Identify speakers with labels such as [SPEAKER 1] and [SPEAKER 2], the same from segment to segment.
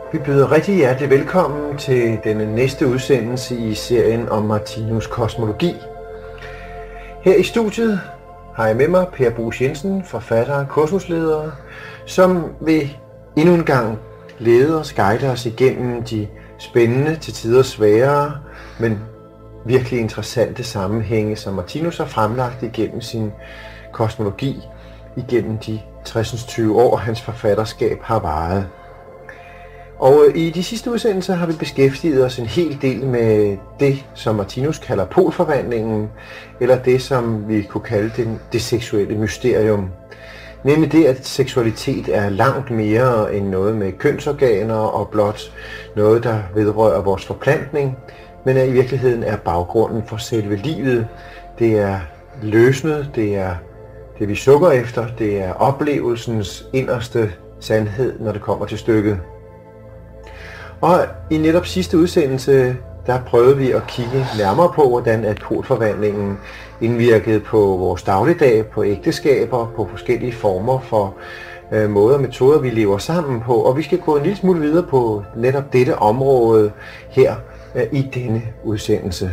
[SPEAKER 1] Vi byder rigtig hjertelig velkommen til denne næste udsendelse i serien om Martinus kosmologi. Her i studiet har jeg med mig Per Bruus Jensen, forfatter og kursusleder, som vil endnu en gang lede os, guide os igennem de spændende, til tider svære, men virkelig interessante sammenhænge, som Martinus har fremlagt igennem sin kosmologi igennem de 60-20 år, hans forfatterskab har varet. Og i de sidste udsendelser har vi beskæftiget os en hel del med det, som Martinus kalder polforvandlingen, eller det, som vi kunne kalde det seksuelle mysterium. Nemlig det, at seksualitet er langt mere end noget med kønsorganer og blot noget, der vedrører vores forplantning, men at i virkeligheden er baggrunden for selve livet. Det er løsenet, det er det, vi sukker efter, det er oplevelsens inderste sandhed, når det kommer til stykket. Og i netop sidste udsendelse, der prøvede vi at kigge nærmere på, hvordan at polforvandlingen indvirkede på vores dagligdag, på ægteskaber, på forskellige former for måder og metoder, vi lever sammen på. Og vi skal gå en lille smule videre på netop dette område her i denne udsendelse.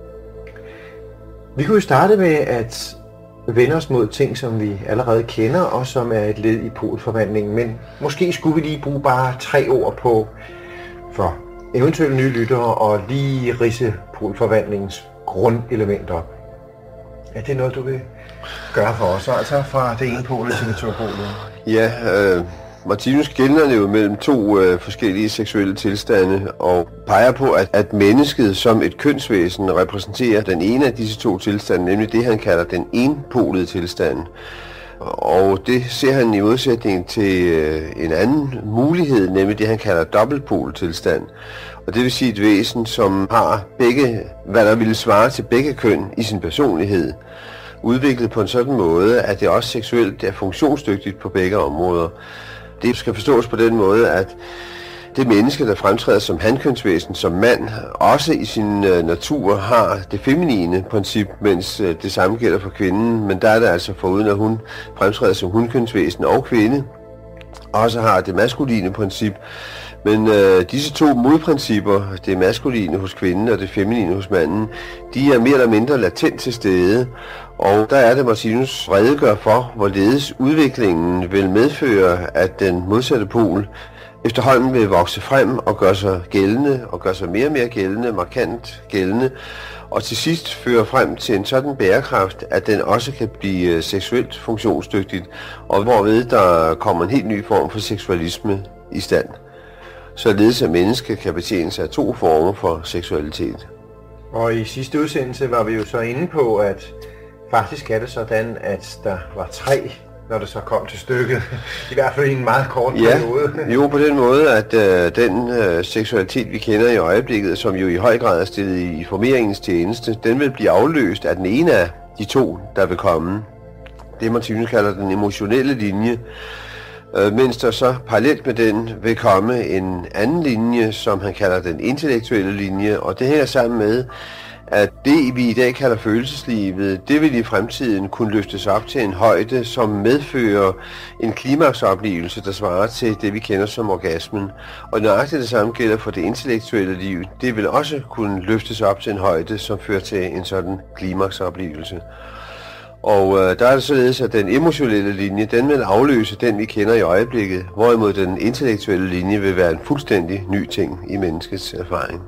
[SPEAKER 1] Vi kunne jo starte med at vende os mod ting, som vi allerede kender, og som er et led i polforvandlingen. Men måske skulle vi lige bruge bare 3 ord på for eventuelle nye lyttere og lige ridse polforvandlingens grundelementer. Er det noget, du vil gøre for os, altså fra det ene pol til det to polet?
[SPEAKER 2] Ja, Martinus skelner jo mellem 2 forskellige seksuelle tilstande og peger på, at mennesket som et kønsvæsen repræsenterer den ene af disse 2 tilstande, nemlig det, han kalder den enpolede tilstand. Og det ser han i modsætning til en anden mulighed, nemlig det, han kalder dobbeltpoltilstand. Og det vil sige et væsen, som har begge, hvad der ville svare til begge køn i sin personlighed, udviklet på en sådan måde, at det også seksuelt er funktionsdygtigt på begge områder. Det skal forstås på den måde, at det menneske, der fremtræder som hankønsvæsen, som mand, også i sin natur har det feminine princip, mens det samme gælder for kvinden. Men der er det altså foruden, at hun fremtræder som hunkønsvæsen og kvinde, også har det maskuline princip. Men disse 2 modprincipper, det maskuline hos kvinden og det feminine hos manden, de er mere eller mindre latent til stede. Og der er det, Martinus redegør for, hvorledes udviklingen vil medføre, at den modsatte pol efterhånden vil vokse frem og gøre sig gældende, og gøre sig mere og mere gældende, markant gældende, og til sidst føre frem til en sådan bærekraft, at den også kan blive seksuelt funktionsdygtigt, og hvorved der kommer en helt ny form for seksualisme i stand. Således at mennesket kan betjene sig af 2 former for seksualitet.
[SPEAKER 1] Og i sidste udsendelse var vi jo så inde på, at faktisk er det sådan, at der var 3, når det så kom til stykket. I hvert fald i en meget kort periode.
[SPEAKER 2] Jo, på den måde, at den seksualitet, vi kender i øjeblikket, som jo i høj grad er stillet i formeringens tjeneste, den vil blive afløst af den ene af de 2, der vil komme. Det Martinus kalder den emotionelle linje, mens der så parallelt med den vil komme en anden linje, som han kalder den intellektuelle linje, og det hænger sammen med, at det, vi i dag kalder følelseslivet, det vil i fremtiden kunne løftes op til en højde, som medfører en klimaksoplevelse, der svarer til det, vi kender som orgasmen. Og nøjagtigt det samme gælder for det intellektuelle liv. Det vil også kunne løftes op til en højde, som fører til en sådan klimaksoplevelse. Og der er det således, at den emotionelle linje, den vil afløse den, vi kender i øjeblikket, hvorimod den intellektuelle linje vil være en fuldstændig ny ting i menneskets erfaring.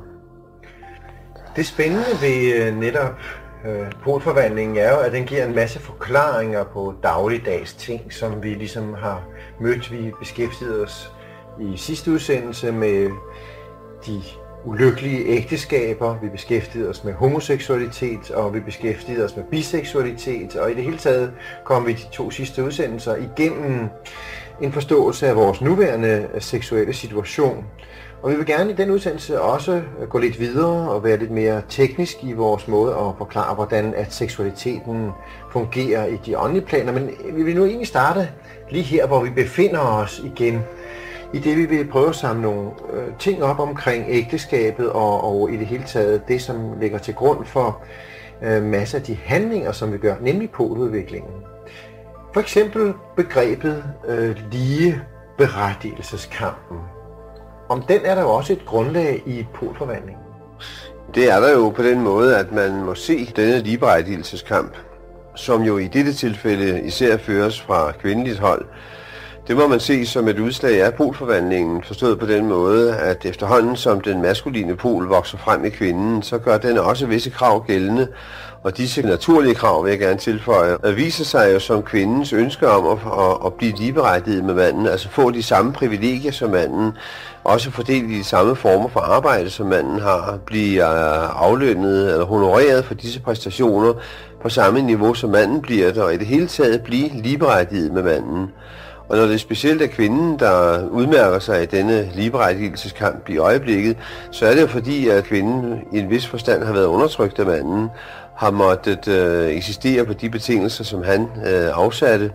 [SPEAKER 1] Det spændende ved netop polforvandlingen er jo, at den giver en masse forklaringer på dagligdags ting, som vi ligesom har mødt. Vi beskæftigede os i sidste udsendelse med de ulykkelige ægteskaber, vi beskæftigede os med homoseksualitet, og vi beskæftigede os med biseksualitet, og i det hele taget kom vi de 2 sidste udsendelser igennem en forståelse af vores nuværende seksuelle situation. Og vi vil gerne i den udsendelse også gå lidt videre og være lidt mere teknisk i vores måde at forklare, hvordan at seksualiteten fungerer i de åndelige planer. Men vi vil nu egentlig starte lige her, hvor vi befinder os igen, i det vi vil prøve at samle nogle ting op omkring ægteskabet og i det hele taget det, som ligger til grund for masser af de handlinger, som vi gør, nemlig poludviklingen. For eksempel begrebet ligeberettigelseskampen. om den er der jo også et grundlag i polforvandlingen.
[SPEAKER 2] Det er der jo på den måde, at man må se denne ligeberettigelseskamp, som jo i dette tilfælde især føres fra kvindeligt hold. Det må man se som et udslag af polforvandlingen, forstået på den måde, at efterhånden som den maskuline pol vokser frem i kvinden, så gør den også visse krav gældende, og disse naturlige krav, vil jeg gerne tilføje, viser sig jo som kvindens ønske om at blive ligeberettiget med manden, altså få de samme privilegier som manden, også fordelt i de samme former for arbejde, som manden har, blive aflønnet eller honoreret for disse præstationer på samme niveau som manden bliver det, og i det hele taget blive ligeberettiget med manden. Og når det specielt er kvinden, der udmærker sig i denne ligeberettigelseskamp i øjeblikket, så er det jo fordi, at kvinden i en vis forstand har været undertrykt af manden, har måttet eksistere på de betingelser, som han afsatte,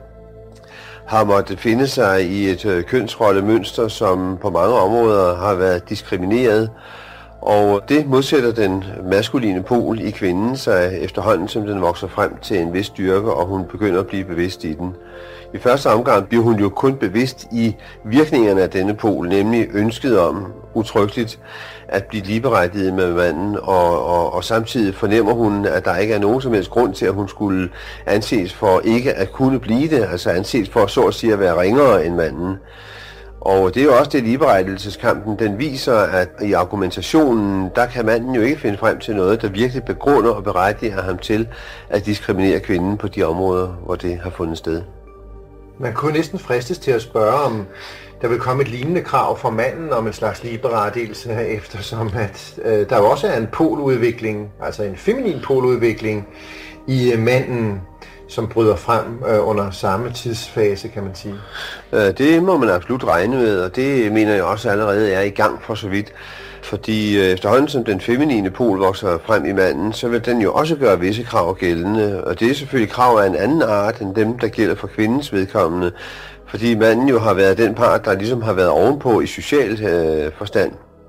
[SPEAKER 2] har måttet finde sig i et kønsrollemønster, som på mange områder har været diskrimineret. Og det modsætter den maskuline pol i kvinden sig efterhånden, som den vokser frem til en vis styrke, og hun begynder at blive bevidst i den. I første omgang bliver hun jo kun bevidst i virkningerne af denne pol, nemlig ønsket om utryggeligt at blive ligeberettiget med manden, og samtidig fornemmer hun, at der ikke er nogen som helst grund til, at hun skulle anses for ikke at kunne blive det, altså anses for så at sige at være ringere end manden. Og det er jo også det ligeberettigelseskampen, den viser, at i argumentationen, der kan manden jo ikke finde frem til noget, der virkelig begrunder og berettiger ham til at diskriminere kvinden på de områder, hvor det har fundet sted.
[SPEAKER 1] Man kunne næsten fristes til at spørge, om der vil komme et lignende krav fra manden om en slags ligeberettigelse, eftersom at der jo også er en poludvikling, altså en feminin poludvikling i manden, som bryder frem under samme tidsfase, kan man sige.
[SPEAKER 2] Det må man absolut regne med, og det mener jeg også allerede er i gang for så vidt. Fordi efterhånden som den feminine pol vokser frem i manden, så vil den jo også gøre visse krav gældende. Og det er selvfølgelig krav af en anden art end dem, der gælder for kvindens vedkommende. Fordi manden jo har været den part, der ligesom har været ovenpå i social forstand.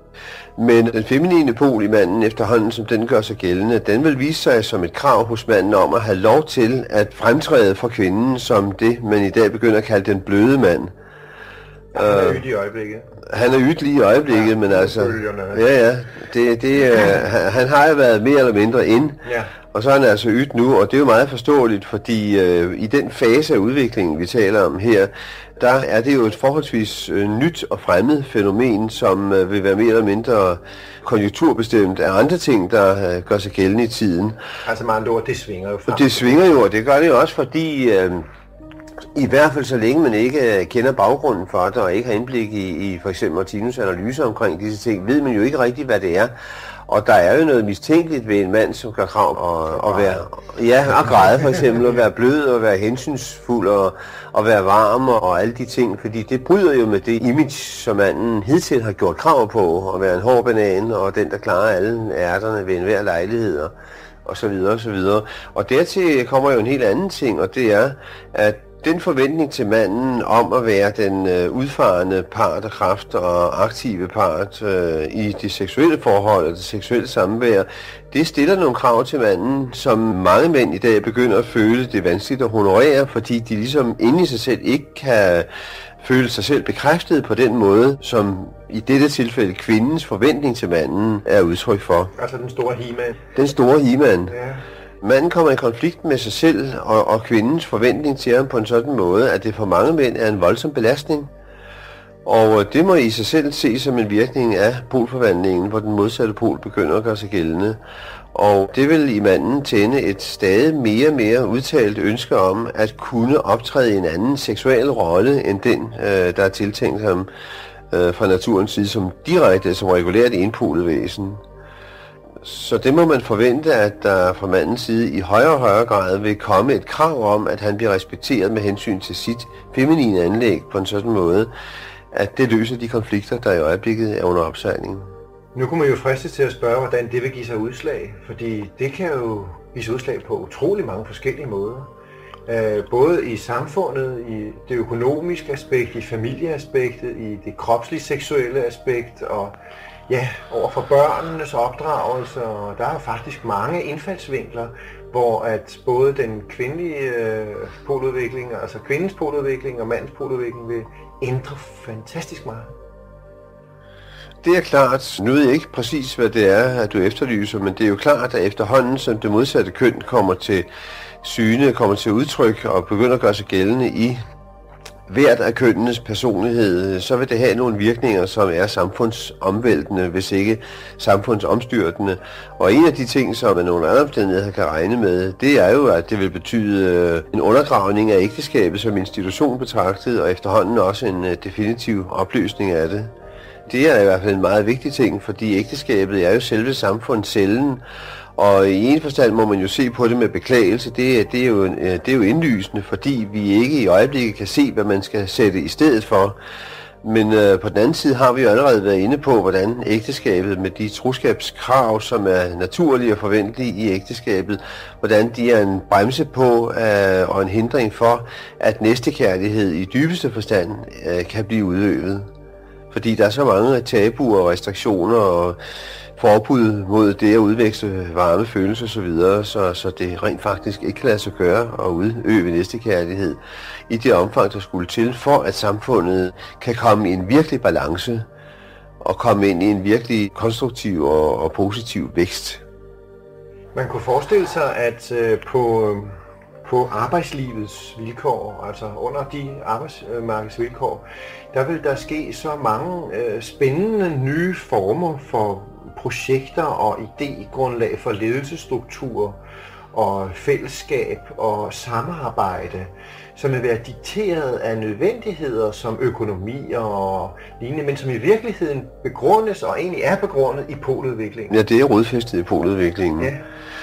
[SPEAKER 2] Men den feminine pol i manden, efterhånden som den gør sig gældende, den vil vise sig som et krav hos manden om at have lov til at fremtræde for kvinden som det, man i dag begynder at kalde den bløde mand.
[SPEAKER 1] Han er ydt i øjeblikket.
[SPEAKER 2] Han er ydt lige i øjeblikket, ja, men altså... Han har jo været mere eller mindre ind, ja. Og så er han altså ydt nu, og det er jo meget forståeligt, fordi i den fase af udviklingen, vi taler om her, der er det jo et forholdsvis nyt og fremmed fænomen, som vil være mere eller mindre konjunkturbestemt af andre ting, der gør sig gældende i tiden.
[SPEAKER 1] Altså med andre ord, det svinger jo frem.
[SPEAKER 2] Det svinger jo, og det gør det jo også, fordi i hvert fald så længe man ikke kender baggrunden for det, og ikke har indblik i for eksempel Martinus' analyse omkring disse ting, ved man jo ikke rigtigt, hvad det er. Og der er jo noget mistænkeligt ved en mand, som gør krav at være, ja, at græde for eksempel, at være blød og være hensynsfuld og være varm og alle de ting, fordi det bryder jo med det image, som manden hidtil har gjort krav på, at være en hård banan og den, der klarer alle ærterne ved enhver lejlighed og så videre og så videre. Og dertil kommer jo en helt anden ting, og det er, at den forventning til manden om at være den udfarende part af kraft og aktive part i det seksuelle forhold og det seksuelle samvær, det stiller nogle krav til manden, som mange mænd i dag begynder at føle det vanskeligt at honorere, fordi de ligesom inde i sig selv ikke kan føle sig selv bekræftet på den måde, som i dette tilfælde kvindens forventning til manden er udtryk for.
[SPEAKER 1] Altså den store he-man.
[SPEAKER 2] Den store he-man.
[SPEAKER 1] Ja.
[SPEAKER 2] Manden kommer i konflikt med sig selv og kvindens forventning til ham på en sådan måde, at det for mange mænd er en voldsom belastning. Og det må i sig selv ses som en virkning af polforvandlingen, hvor den modsatte pol begynder at gøre sig gældende. Og det vil i manden tænde et stadig mere udtalt ønske om at kunne optræde i en anden seksuel rolle end den, der er tiltænkt ham fra naturens side som direkte, som regulært enpolet væsen. Så det må man forvente, at der fra mandens side i højere og højere grad vil komme et krav om, at han bliver respekteret med hensyn til sit feminine anlæg på en sådan måde, at det løser de konflikter, der i øjeblikket er under opsejling.
[SPEAKER 1] Nu kunne man jo fristes til at spørge, hvordan det vil give sig udslag, fordi det kan jo give sig udslag på utrolig mange forskellige måder. Både i samfundet, i det økonomiske aspekt, i familieaspektet, i det kropslige seksuelle aspekt og ja, over for børnenes opdragelse, og der er jo faktisk mange indfaldsvinkler, hvor at både den kvindelige poludvikling, altså kvindens poludvikling og mandens poludvikling vil ændre fantastisk meget.
[SPEAKER 2] det er klart. Nu ved jeg ikke præcis, hvad det er, at du efterlyser, men det er jo klart, at efterhånden, som det modsatte køn kommer til syne, kommer til udtryk og begynder at gøre sig gældende i hvert af kønnenes personlighed, så vil det have nogle virkninger, som er samfundsomvæltende, hvis ikke samfundsomstyrtende. Og en af de ting, som man under andre omstændigheder kan regne med, det er jo, at det vil betyde en undergravning af ægteskabet som institution betragtet, og efterhånden også en definitiv opløsning af det. Det er i hvert fald en meget vigtig ting, fordi ægteskabet er jo selve samfundscellen, og i en forstand må man jo se på det med beklagelse. Det er jo indlysende, fordi vi ikke i øjeblikket kan se, hvad man skal sætte i stedet for. Men på den anden side har vi jo allerede været inde på, hvordan ægteskabet med de troskabskrav, som er naturlige og forventelige i ægteskabet, hvordan de er en bremse på og en hindring for, at næstekærlighed i dybeste forstand kan blive udøvet. Fordi der er så mange tabuer og restriktioner og forbud mod det at udveksle varme følelser osv., så det rent faktisk ikke kan lade sig gøre at udøve næstekærlighed i det omfang, der skulle til, for at samfundet kan komme i en virkelig balance og komme ind i en virkelig konstruktiv og positiv vækst.
[SPEAKER 1] Man kunne forestille sig, at på arbejdslivets vilkår, altså under de arbejdsmarkedsvilkår, der vil der ske så mange spændende nye former for projekter og idégrundlag for ledelsesstruktur og fællesskab og samarbejde, som vil være dikteret af nødvendigheder som økonomi og lignende, men som i virkeligheden begrundes og egentlig er begrundet i poludviklingen.
[SPEAKER 2] Ja, det er rodfæstet i poludviklingen. Ja.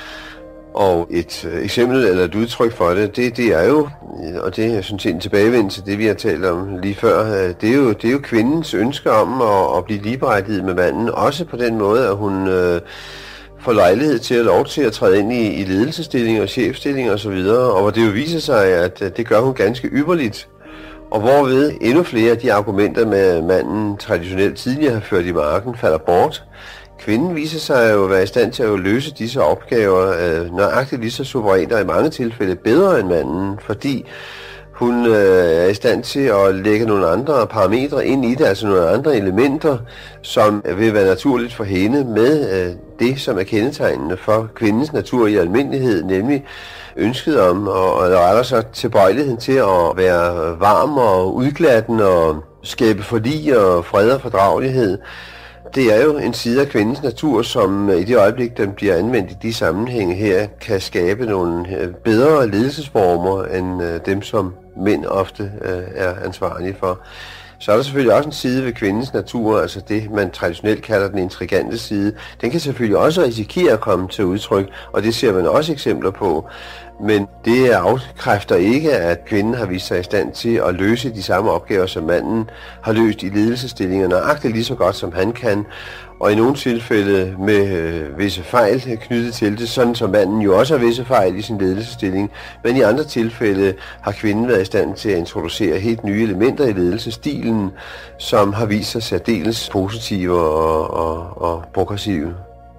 [SPEAKER 2] Og et eksempel eller et udtryk for det er jo, og det er sådan set en tilbagevendt til det, vi har talt om lige før, det er jo kvindens ønske om at blive ligeberettiget med manden, også på den måde, at hun får lejlighed til at lov til at træde ind i ledelsesstillinger og chefstillinger osv., og hvor det jo viser sig, at det gør hun ganske ypperligt. Og hvorved endnu flere af de argumenter, med manden traditionelt tidligere har ført i marken, falder bort. Kvinden viser sig jo at være i stand til at løse disse opgaver nøjagtigt lige så suverænt og i mange tilfælde bedre end manden, fordi hun er i stand til at lægge nogle andre parametre ind i det, altså nogle andre elementer, som vil være naturligt for hende med det, som er kendetegnende for kvindens natur i almindelighed, nemlig ønsket om, og der retter sig tilbøjeligheden til at være varm og udglattende og skabe forlig og fred og fordragelighed. Det er jo en side af kvindens natur, som i det øjeblik, den bliver anvendt i de sammenhænge her, kan skabe nogle bedre ledelsesformer end dem, som mænd ofte er ansvarlige for. Så er der selvfølgelig også en side ved kvindens natur, altså det, man traditionelt kalder den intrigante side. Den kan selvfølgelig også risikere at komme til udtryk, og det ser man også eksempler på. Men det afkræfter ikke, at kvinden har vist sig i stand til at løse de samme opgaver, som manden har løst i ledelsesstillinger, nøjagtigt lige så godt, som han kan. Og i nogle tilfælde med visse fejl knyttet til det, sådan som manden jo også har visse fejl i sin ledelsesstilling. Men i andre tilfælde har kvinden været i stand til at introducere helt nye elementer i ledelsesstilen, som har vist sig særdeles positive og progressive.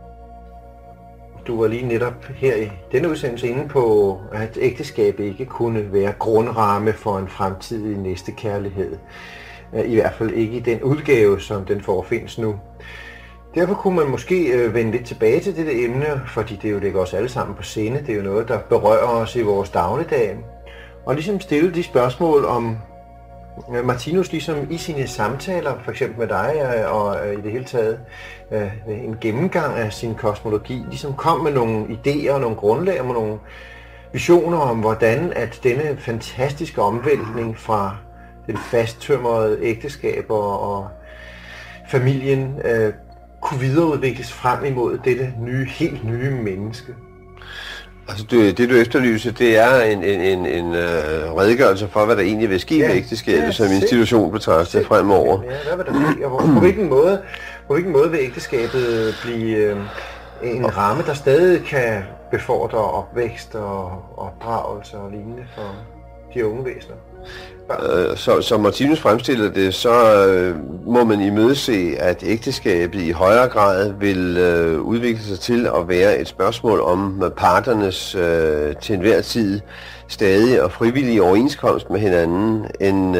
[SPEAKER 1] Du var lige netop her i denne udsendelse inde på, at ægteskabet ikke kunne være grundramme for en fremtidig næstekærlighed. I hvert fald ikke i den udgave, som den forefindes nu. Derfor kunne man måske vende lidt tilbage til dette emne, fordi det jo ligger os alle sammen på sinde. Det er jo noget, der berører os i vores dagligdag. Og ligesom stille de spørgsmål om Martinus ligesom i sine samtaler, for eksempel med dig og i det hele taget en gennemgang af sin kosmologi, ligesom kom med nogle idéer og nogle grundlag og nogle visioner om, hvordan at denne fantastiske omvæltning fra den fasttømrede ægteskab og familien kunne videreudvikles frem imod dette helt nye menneske.
[SPEAKER 2] Altså det du efterlyser, det er en redegørelse for, hvad der egentlig vil ske med ægteskabet som institution betragtet fremover.
[SPEAKER 1] Ja, hvad vil der ske, og på hvilken måde vil ægteskabet blive en ramme, der stadig kan befordre opvækst og opdragelse og lignende for de unge væsener?
[SPEAKER 2] Som Martinus fremstiller det, så må man imødese, at ægteskabet i højere grad vil udvikle sig til at være et spørgsmål om parternes til enhver tid stadig og frivillige overenskomst med hinanden, end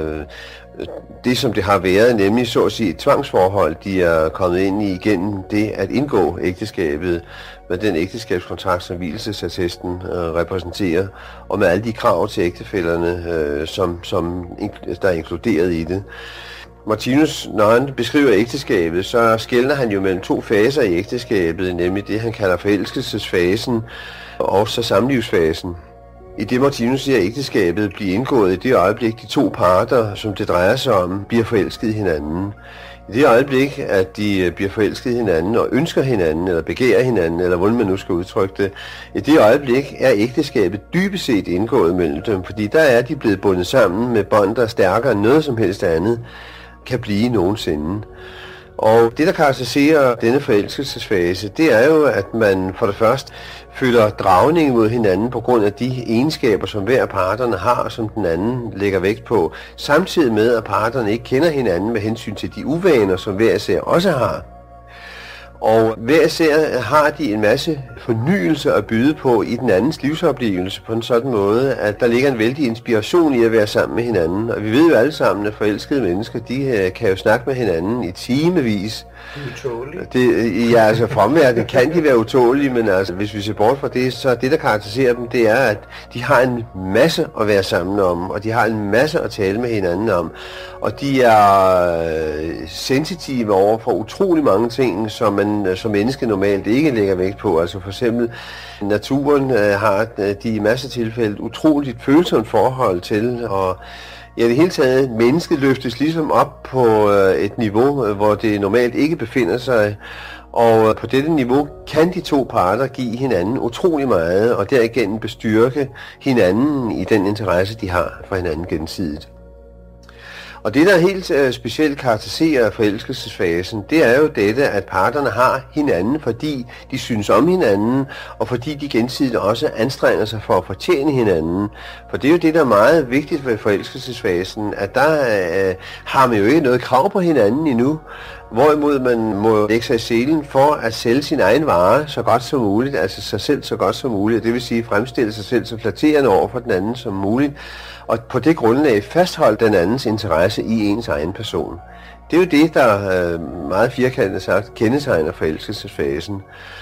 [SPEAKER 2] det, som det har været, nemlig så at sige et tvangsforhold, de er kommet ind i igennem det at indgå ægteskabet med den ægteskabskontrakt, som vielsesattesten repræsenterer, og med alle de krav til ægtefællerne, der er inkluderet i det. Martinus, når han beskriver ægteskabet, så skelner han jo mellem to faser i ægteskabet, nemlig det, han kalder forelskelsesfasen og så samlivsfasen. I det Martinus siger, at ægteskabet bliver indgået i det øjeblik, de to parter, som det drejer sig om, bliver forelsket i hinanden. I det øjeblik, at de bliver forelsket i hinanden og ønsker hinanden, eller begærer hinanden, eller hvordan man nu skal udtrykke det, i det øjeblik er ægteskabet dybest set indgået mellem dem, fordi der er de blevet bundet sammen med bånd, der er stærkere end noget som helst andet kan blive nogensinde. Og det, der karakteriserer denne forelskelsesfase, det er jo, at man for det første føler dragning mod hinanden på grund af de egenskaber, som hver af parterne har, og som den anden lægger vægt på, samtidig med, at parterne ikke kender hinanden med hensyn til de uvaner, som hver især også har. Og hver især har de en masse fornyelse at byde på i den andens livsoplevelse på en sådan måde, at der ligger en vældig inspiration i at være sammen med hinanden. Og vi ved jo alle sammen, at forelskede mennesker, de kan jo snakke med hinanden i timevis.
[SPEAKER 1] Utålige.
[SPEAKER 2] Altså fremværende kan de være utålige, men altså, hvis vi ser bort fra det, så det, der karakteriserer dem, det er, at de har en masse at være sammen om, og de har en masse at tale med hinanden om. Og de er sensitive over for utrolig mange ting, som man som menneske normalt ikke lægger vægt på. Altså for eksempel naturen har de i masser af tilfælde utroligt følsomt forhold til, og i det hele taget, mennesket løftes ligesom op på et niveau, hvor det normalt ikke befinder sig. Og på dette niveau kan de to parter give hinanden utrolig meget, og derigennem bestyrke hinanden i den interesse, de har for hinanden gensidigt. Og det, der helt specielt karakteriserer forelskelsesfasen, det er jo dette, at parterne har hinanden, fordi de synes om hinanden, og fordi de gensidigt også anstrenger sig for at fortjene hinanden. For det er jo det, der er meget vigtigt ved forelskelsesfasen, at der har man jo ikke noget krav på hinanden endnu, hvorimod man må lægge sig i selen for at sælge sin egen vare så godt som muligt, altså sig selv så godt som muligt, det vil sige fremstille sig selv så flatterende over for den anden som muligt, og på det grundlag fastholde den andens interesse i ens egen person. Det er jo det, der meget firkantet sagt kendetegner forelskelsesfasen.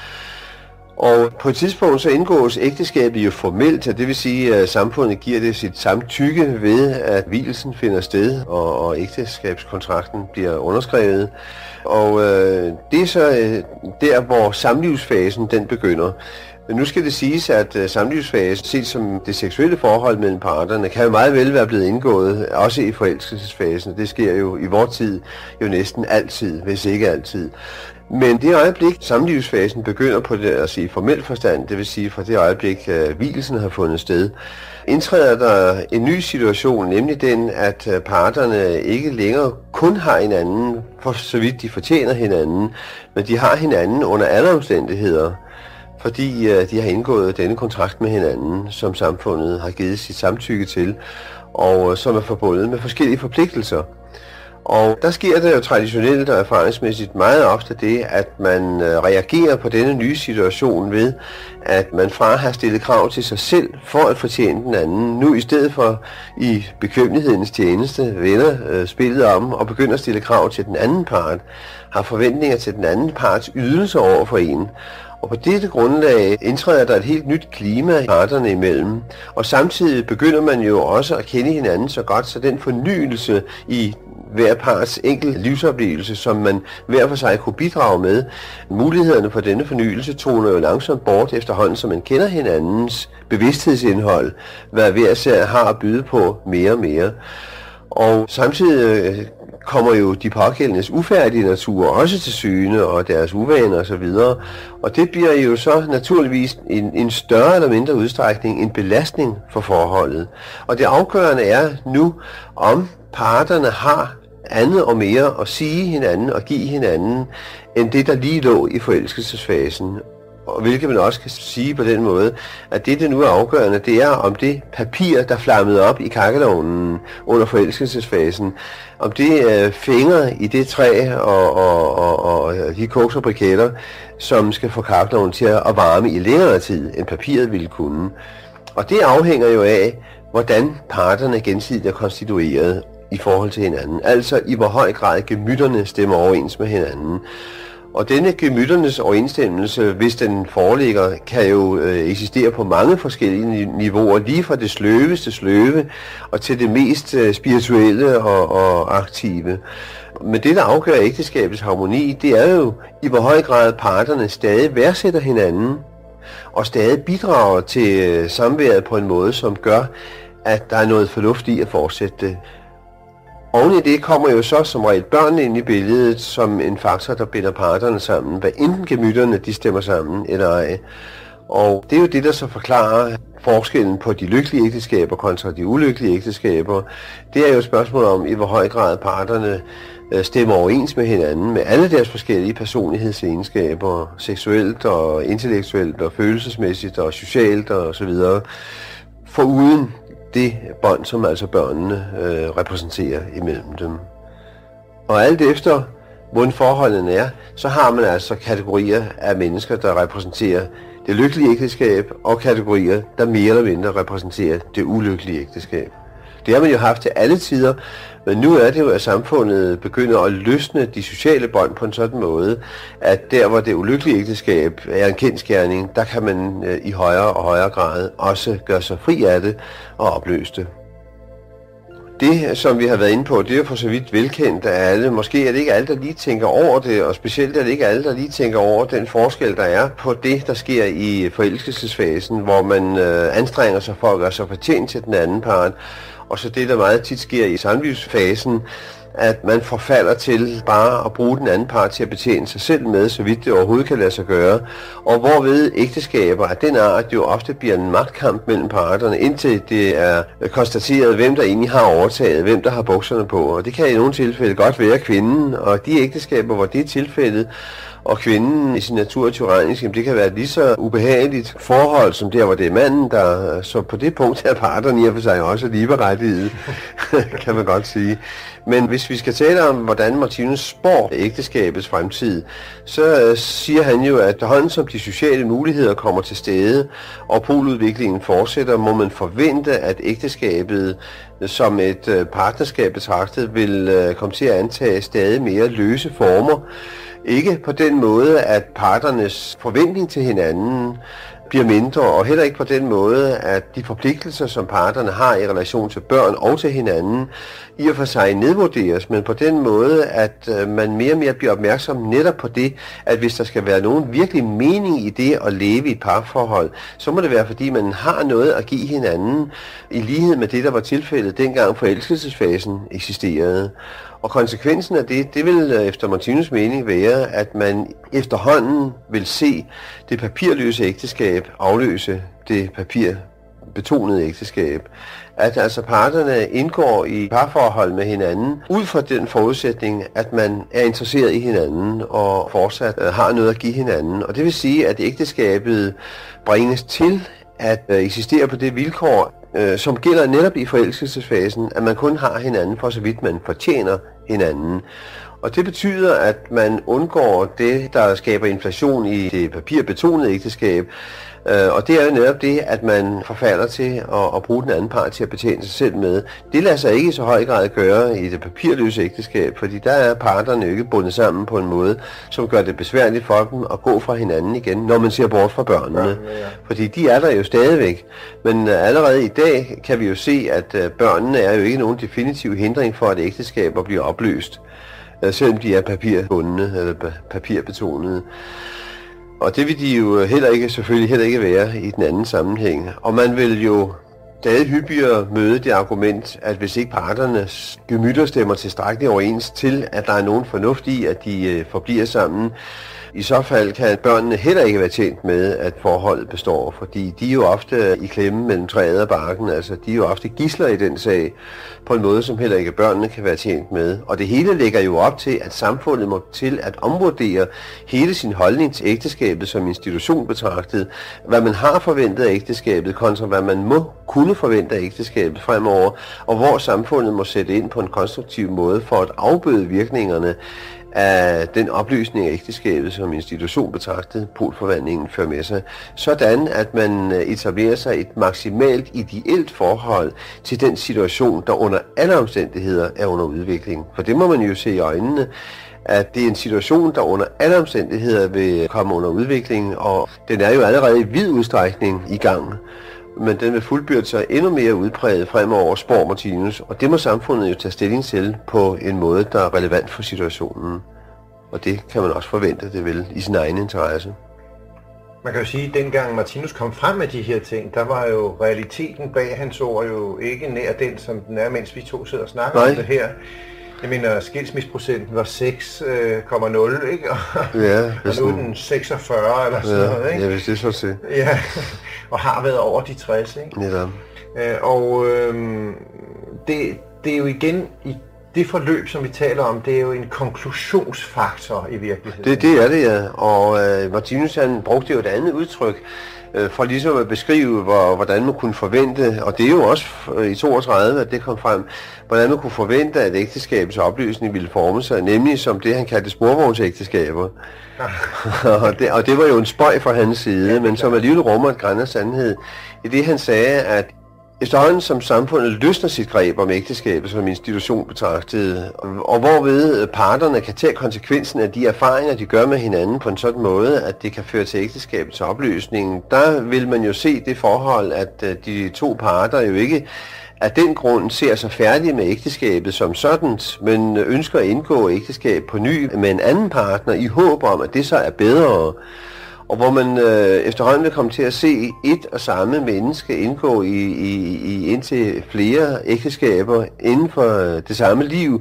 [SPEAKER 2] Og på et tidspunkt så indgås ægteskabet jo formelt, det vil sige, at samfundet giver det sit samtykke ved, at vielsen finder sted, og ægteskabskontrakten bliver underskrevet. Og det er så der, hvor samlivsfasen den begynder. Men nu skal det siges, at samlivsfasen, set som det seksuelle forhold mellem parterne, kan jo meget vel være blevet indgået, også i forelskelsesfasen. Det sker jo i vores tid jo næsten altid, hvis ikke altid. Men det øjeblik, samlivsfasen begynder på det at sige formelt forstand, det vil sige fra det øjeblik, vielsen har fundet sted, indtræder der en ny situation, nemlig den, at parterne ikke længere kun har hinanden, for så vidt de fortjener hinanden, men de har hinanden under alle omstændigheder, fordi de har indgået denne kontrakt med hinanden, som samfundet har givet sit samtykke til, og som er forbundet med forskellige forpligtelser. Og der sker det jo traditionelt og erfaringsmæssigt meget ofte det, at man reagerer på denne nye situation ved, at man fra at have stillet krav til sig selv for at fortjene den anden, nu i stedet for i bekvemmelighedens tjeneste vender spillet om og begynder at stille krav til den anden part, har forventninger til den anden parts ydelser over for en. Og på dette grundlag indtræder der et helt nyt klima parterne imellem, og samtidig begynder man jo også at kende hinanden så godt, så den fornyelse i hver parts enkelt livsoplevelse, som man hver for sig kunne bidrage med, mulighederne for denne fornyelse toner jo langsomt bort efterhånden, så man kender hinandens bevidsthedsindhold, hvad hver især har at byde på mere og mere. Og samtidig kommer jo de pågældendes ufærdige natur også til syne, og deres uvaner osv. Og det bliver jo så naturligvis en større eller mindre udstrækning en belastning for forholdet. Og det afgørende er nu, om parterne har andet og mere at sige hinanden og give hinanden, end det, der lige lå i forelskelsesfasen. Og hvilket man også kan sige på den måde, at det nu er afgørende, det er om det papir, der flammede op i kakkelovnen under forelskelsesfasen, om det fænger i det træ og de koksfabriketter, som skal få kakkelovnen til at varme i længere tid, end papiret ville kunne. Og det afhænger jo af, hvordan parterne gensidigt er konstitueret i forhold til hinanden. Altså i hvor høj grad gemytterne stemmer overens med hinanden. Og denne gemytternes overensstemmelse, hvis den foreligger, kan jo eksistere på mange forskellige niveauer, lige fra det sløveste sløve og til det mest spirituelle og aktive. Men det, der afgør ægteskabets harmoni, det er jo i hvor høj grad parterne stadig værdsætter hinanden og stadig bidrager til samværet på en måde, som gør, at der er noget fornuft i at fortsætte det. Oven i det kommer jo så som regel børnene ind i billedet som en faktor, der binder parterne sammen, hvad enten gemytterne de stemmer sammen eller ej. Og det er jo det, der så forklarer forskellen på de lykkelige ægteskaber kontra de ulykkelige ægteskaber. Det er jo et spørgsmål om, i hvor høj grad parterne stemmer overens med hinanden, med alle deres forskellige personlighedsegenskaber, seksuelt og intellektuelt og følelsesmæssigt og socialt og så videre, foruden det bånd, som altså børnene repræsenterer imellem dem. Og alt efter, hvordan forholdene er, så har man altså kategorier af mennesker, der repræsenterer det lykkelige ægteskab, og kategorier, der mere eller mindre repræsenterer det ulykkelige ægteskab. Det har man jo haft til alle tider, men nu er det jo, at samfundet begynder at løsne de sociale bånd på en sådan måde, at der, hvor det ulykkelige ægteskab er en kendsgerning, der kan man i højere og højere grad også gøre sig fri af det og opløse det. Det, som vi har været inde på, det er jo for så vidt velkendt af alle. Måske er det ikke alle, der lige tænker over det, og specielt er det ikke alle, der lige tænker over den forskel, der er på det, der sker i forelskelsesfasen, hvor man anstrenger sig for at gøre sig fortjent til den anden part, og så det, der meget tit sker i samlivsfasen, at man forfalder til bare at bruge den anden part til at betjene sig selv med, så vidt det overhovedet kan lade sig gøre, og hvorved ægteskaber af den art jo ofte bliver en magtkamp mellem parterne, indtil det er konstateret, hvem der egentlig har overtaget, hvem der har bukserne på, og det kan i nogle tilfælde godt være kvinden, og de ægteskaber, hvor det er tilfældet, og kvinden i sin natur tyrannisk, det kan være et lige så ubehageligt forhold, som der, hvor det er manden, der så på det punkt er parterne i og for sig også ligeberettiget, kan man godt sige. Men hvis vi skal tale om, hvordan Martinus spår ægteskabets fremtid, så siger han jo, at efterhånden som de sociale muligheder kommer til stede, og poludviklingen fortsætter, må man forvente, at ægteskabet som et partnerskab betragtet vil komme til at antage stadig mere løse former. Ikke på den måde, at parternes forventning til hinanden bliver mindre, og heller ikke på den måde, at de forpligtelser, som parterne har i relation til børn og til hinanden, i og for sig nedvurderes, men på den måde, at man mere og mere bliver opmærksom netop på det, at hvis der skal være nogen virkelig mening i det at leve i et parforhold, så må det være, fordi man har noget at give hinanden, i lighed med det, der var tilfældet dengang forelskelsesfasen eksisterede. Og konsekvensen af det vil efter Martinus mening være, at man efterhånden vil se det papirløse ægteskab afløse det papirbetonede ægteskab. At altså parterne indgår i parforhold med hinanden, ud fra den forudsætning, at man er interesseret i hinanden og fortsat har noget at give hinanden. Og det vil sige, at ægteskabet bringes til at eksistere på det vilkår, som gælder netop i forelskelsesfasen, at man kun har hinanden for så vidt man fortjener hinanden. Og det betyder, at man undgår det, der skaber inflation i det papirbetonede ægteskab. Og det er jo netop det, at man forfalder til at bruge den anden part til at betjene sig selv med. Det lader sig ikke i så høj grad gøre i det papirløse ægteskab, fordi der er parterne jo ikke bundet sammen på en måde, som gør det besværligt for dem at gå fra hinanden igen, når man ser bort fra børnene. Ja. Fordi de er der jo stadigvæk. Men allerede i dag kan vi jo se, at børnene er jo ikke nogen definitiv hindring for, at ægteskaber bliver opløst, selvom de er papirbundne eller papirbetonede. Og det vil de jo selvfølgelig heller ikke være i den anden sammenhæng. Og man vil jo stadig hyppigere møde det argument, at hvis ikke parternes gemytter stemmer tilstrækkeligt overens til, at der er nogen fornuft i, at de forbliver sammen, I så fald kan børnene heller ikke være tjent med, at forholdet består, fordi de er jo ofte i klemme mellem træet og barken, altså de er jo ofte gidsler i den sag, på en måde, som heller ikke børnene kan være tjent med. Og det hele lægger jo op til, at samfundet må til at omvurdere hele sin holdning til ægteskabet som institution betragtet, hvad man har forventet af ægteskabet, kontra hvad man må kunne forvente af ægteskabet fremover, og hvor samfundet må sætte ind på en konstruktiv måde for at afbøde virkningerne af den opløsning af ægteskabet som institution betragtet, polforvandlingen fører med sig, sådan at man etablerer sig et maksimalt ideelt forhold til den situation, der under alle omstændigheder er under udvikling. For det må man jo se i øjnene, at det er en situation, der under alle omstændigheder vil komme under udvikling, og den er jo allerede i vid udstrækning i gang. Men den vil fuldbyrde sig endnu mere udpræget fremover, spår Martinus, og det må samfundet jo tage stilling til på en måde, der er relevant for situationen. Og det kan man også forvente, det vil i sin egen interesse.
[SPEAKER 1] Man kan jo sige, at dengang Martinus kom frem med de her ting, der var jo realiteten bag hans ord jo ikke nær den, som den er, mens vi to sidder og snakker om det her. Jeg mener, skilsmisprocenten var 6,0, ikke? Og
[SPEAKER 2] ja,
[SPEAKER 1] nu er den 46 eller sådan noget, ikke?
[SPEAKER 2] Ja, hvis det så til.
[SPEAKER 1] Ja, og har været over de 60, ikke?
[SPEAKER 2] Ja.
[SPEAKER 1] Og det er jo igen i det forløb, som vi taler om, det er jo en konklusionsfaktor i virkeligheden.
[SPEAKER 2] Det er det, ja. Og Martinus han brugte jo et andet udtryk for ligesom at beskrive, hvordan man kunne forvente, og det er jo også i 32, at det kom frem, hvordan man kunne forvente, at ægteskabets opløsning ville forme sig, nemlig som det, han kaldte sporvognsægteskaber. og det var jo en spøg fra hans side, men som alligevel rummer et græn af sandhed, i det han sagde, at efterhånden som samfundet løsner sit greb om ægteskabet som institution betragtet, og hvorved parterne kan tage konsekvensen af de erfaringer, de gør med hinanden på en sådan måde, at det kan føre til ægteskabets opløsning, der vil man jo se det forhold, at de to parter jo ikke af den grund ser sig færdige med ægteskabet som sådan, men ønsker at indgå ægteskab på ny med en anden partner i håb om, at det så er bedre. Og hvor man efterhånden vil komme til at se et og samme menneske indgå i indtil flere ægteskaber inden for det samme liv.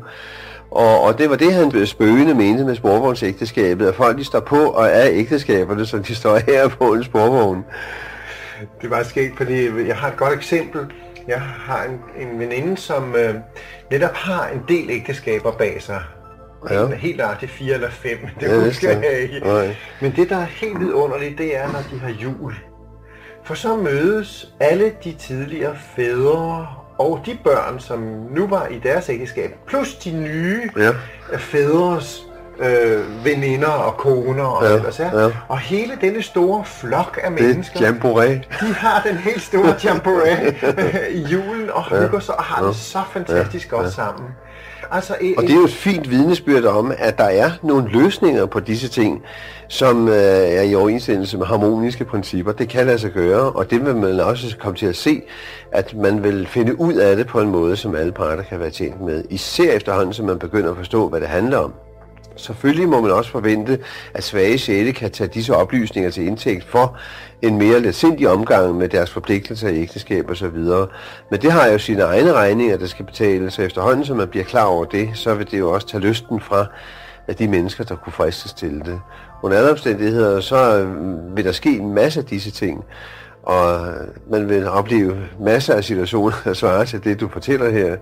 [SPEAKER 2] Og det var det, han spøgende mente med sporvognsægteskabet, at folk de står på og er ægteskaberne, som de står her på en sporvogn.
[SPEAKER 1] Det var skægt, fordi jeg har et godt eksempel. Jeg har en veninde, som netop har en del ægteskaber bag sig. Ja. Helt nøjagtigt 4 eller 5, det husker jeg ikke. Nej. Men det, der er helt vidunderligt, det er, når de har jul. For så mødes alle de tidligere fædre og de børn, som nu var i deres ægteskab, plus de nye fædres veninder og koner og ellers og hele denne store flok af mennesker, de har den helt store jamboree i julen og hygger sig og har det så fantastisk godt sammen. Altså,
[SPEAKER 2] og det er jo et fint vidnesbyrd om, at der er nogle løsninger på disse ting, som er i overensstemmelse med harmoniske principper. Det kan lade sig gøre, og det vil man også komme til at se, at man vil finde ud af det på en måde, som alle parter kan være tjent med. Især efterhånden, så man begynder at forstå, hvad det handler om. Selvfølgelig må man også forvente, at svage sjæle kan tage disse oplysninger til indtægt for en mere letsindig omgang med deres forpligtelser i ægteskab og så videre. Men det har jo sine egne regninger, der skal betales, så efterhånden, som man bliver klar over det, så vil det jo også tage lysten fra de mennesker, der kunne fristes til det. Under alle omstændigheder, så vil der ske en masse af disse ting, og man vil opleve masser af situationer, der svarer til det, du fortæller her.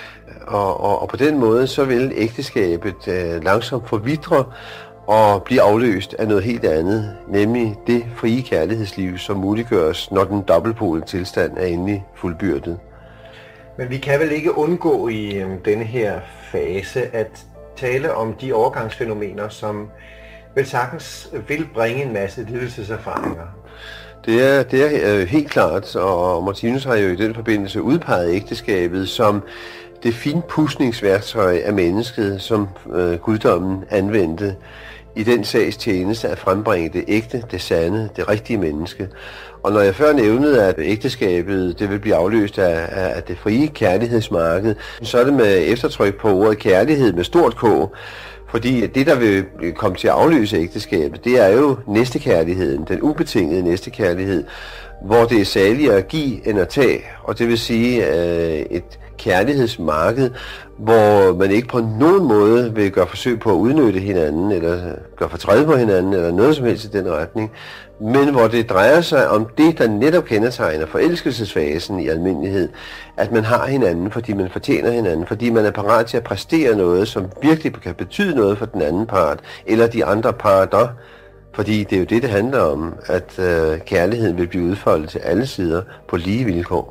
[SPEAKER 2] Og på den måde, så vil ægteskabet langsomt forvitre og blive afløst af noget helt andet, nemlig det frie kærlighedsliv, som muliggøres, når den dobbeltpolede tilstand er endelig fuldbyrdet.
[SPEAKER 1] Men vi kan vel ikke undgå i denne her fase at tale om de overgangsfænomener, som vel sagtens vil bringe en masse lidelseserfaringer.
[SPEAKER 2] Det er helt klart, og Martinus har jo i den forbindelse udpeget ægteskabet som det finpudsningsværktøj af mennesket, som guddommen anvendte i den sags tjeneste at frembringe det ægte, det sande, det rigtige menneske. Og når jeg før nævnede, at ægteskabet det vil blive afløst af det frie kærlighedsmarked, så er det med eftertryk på ordet kærlighed med stort K. Fordi det, der vil komme til at afløse ægteskabet, det er jo næstekærligheden, den ubetingede næstekærlighed. hvor det er saligere at give end at tage, og det vil sige et kærlighedsmarked, hvor man ikke på nogen måde vil gøre forsøg på at udnytte hinanden, eller gøre fortræd på hinanden, eller noget som helst i den retning, men hvor det drejer sig om det, der netop kendetegner forelskelsesfasen i almindelighed, at man har hinanden, fordi man fortjener hinanden, fordi man er parat til at præstere noget, som virkelig kan betyde noget for den anden part, eller de andre parter, fordi det er jo det handler om, at kærligheden vil blive udfoldet til alle sider på lige vilkår.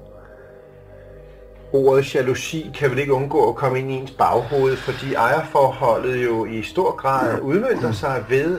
[SPEAKER 1] Ordet jalousi kan vel ikke undgå at komme ind i ens baghoved, fordi ejerforholdet jo i stor grad udmønter sig ved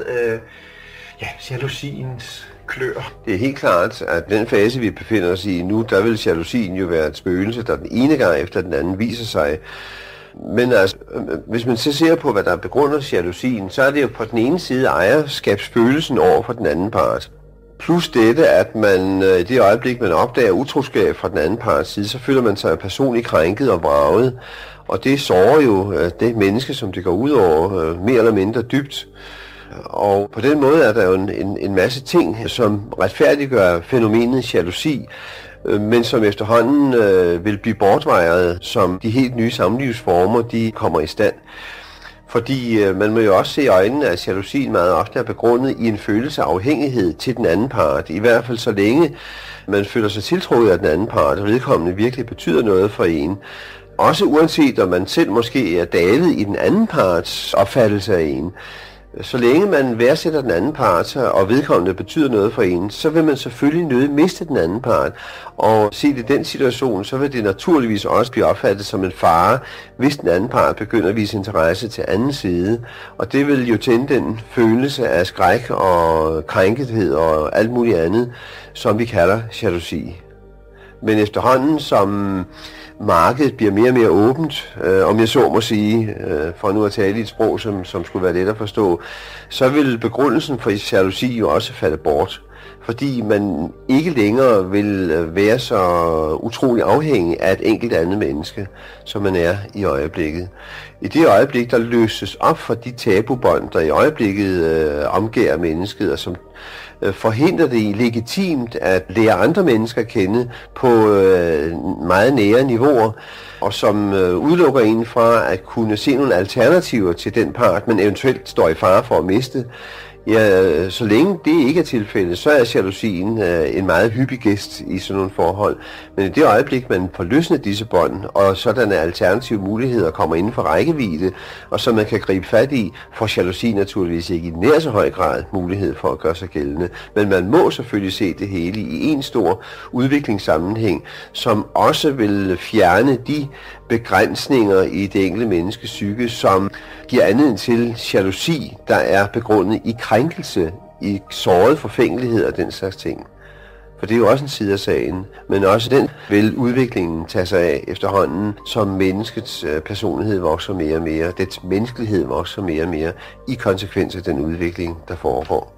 [SPEAKER 1] jalousiens klør.
[SPEAKER 2] Det er helt klart, at den fase, vi befinder os i nu, der vil jalousien jo være et spøgelse, der den ene gang efter den anden viser sig. Men altså, hvis man så ser på, hvad der begrunder jalousien, så er det jo på den ene side ejerskabsfølelsen over for den anden part. Plus dette, at man i det øjeblik, man opdager utroskab fra den anden parts side, så føler man sig personligt krænket og vraget. Og det sårer jo det menneske, som det går ud over, mere eller mindre dybt. Og på den måde er der jo en masse ting, som retfærdiggør fænomenet jalousi, men som efterhånden vil blive bortvejet, som de helt nye samlivsformer, de kommer i stand. Fordi man må jo også se i øjnene, at jalousien meget ofte er begrundet i en følelse af afhængighed til den anden part. I hvert fald så længe man føler sig tiltrukket af den anden part, og vedkommende virkelig betyder noget for en. Også uanset om man selv måske er dalet i den anden parts opfattelse af en. Så længe man værdsætter den anden part, og vedkommende betyder noget for en, så vil man selvfølgelig nødig miste den anden part. Og set i den situation, så vil det naturligvis også blive opfattet som en fare, hvis den anden part begynder at vise interesse til anden side. Og det vil jo tænde den følelse af skræk og krænkethed og alt muligt andet, som vi kalder jalousi. Men efterhånden, som markedet bliver mere og mere åbent, om jeg så må sige, for nu at tale i et sprog, som skulle være let at forstå, så vil begrundelsen for jalousi jo også falde bort. Fordi man ikke længere vil være så utrolig afhængig af et enkelt andet menneske, som man er i øjeblikket. I det øjeblik, der løses op for de tabubånd, der i øjeblikket omgærer mennesket, og som forhindrer det legitimt at lære andre mennesker at kende på meget nære niveauer, og som udelukker en fra at kunne se nogle alternativer til den part, man eventuelt står i fare for at miste. Ja, så længe det ikke er tilfældet, så er jalousien en meget hyppig gæst i sådan nogle forhold. Men i det øjeblik, man får løsnet disse bånd, og sådanne alternative muligheder kommer inden for rækkevidde, og som man kan gribe fat i, får jalousien naturligvis ikke i nær så høj grad mulighed for at gøre sig gældende. Men man må selvfølgelig se det hele i en stor udviklingssammenhæng, som også vil fjerne de begrænsninger i det enkelte menneskes psyke, som giver anledning til jalousi, der er begrundet i krænkelse, i såret forfængelighed og den slags ting. For det er jo også en side af sagen, men også den vil udviklingen tage sig af efterhånden, som menneskets personlighed vokser mere og mere, dets menneskelighed vokser mere og mere, i konsekvens af den udvikling, der foregår.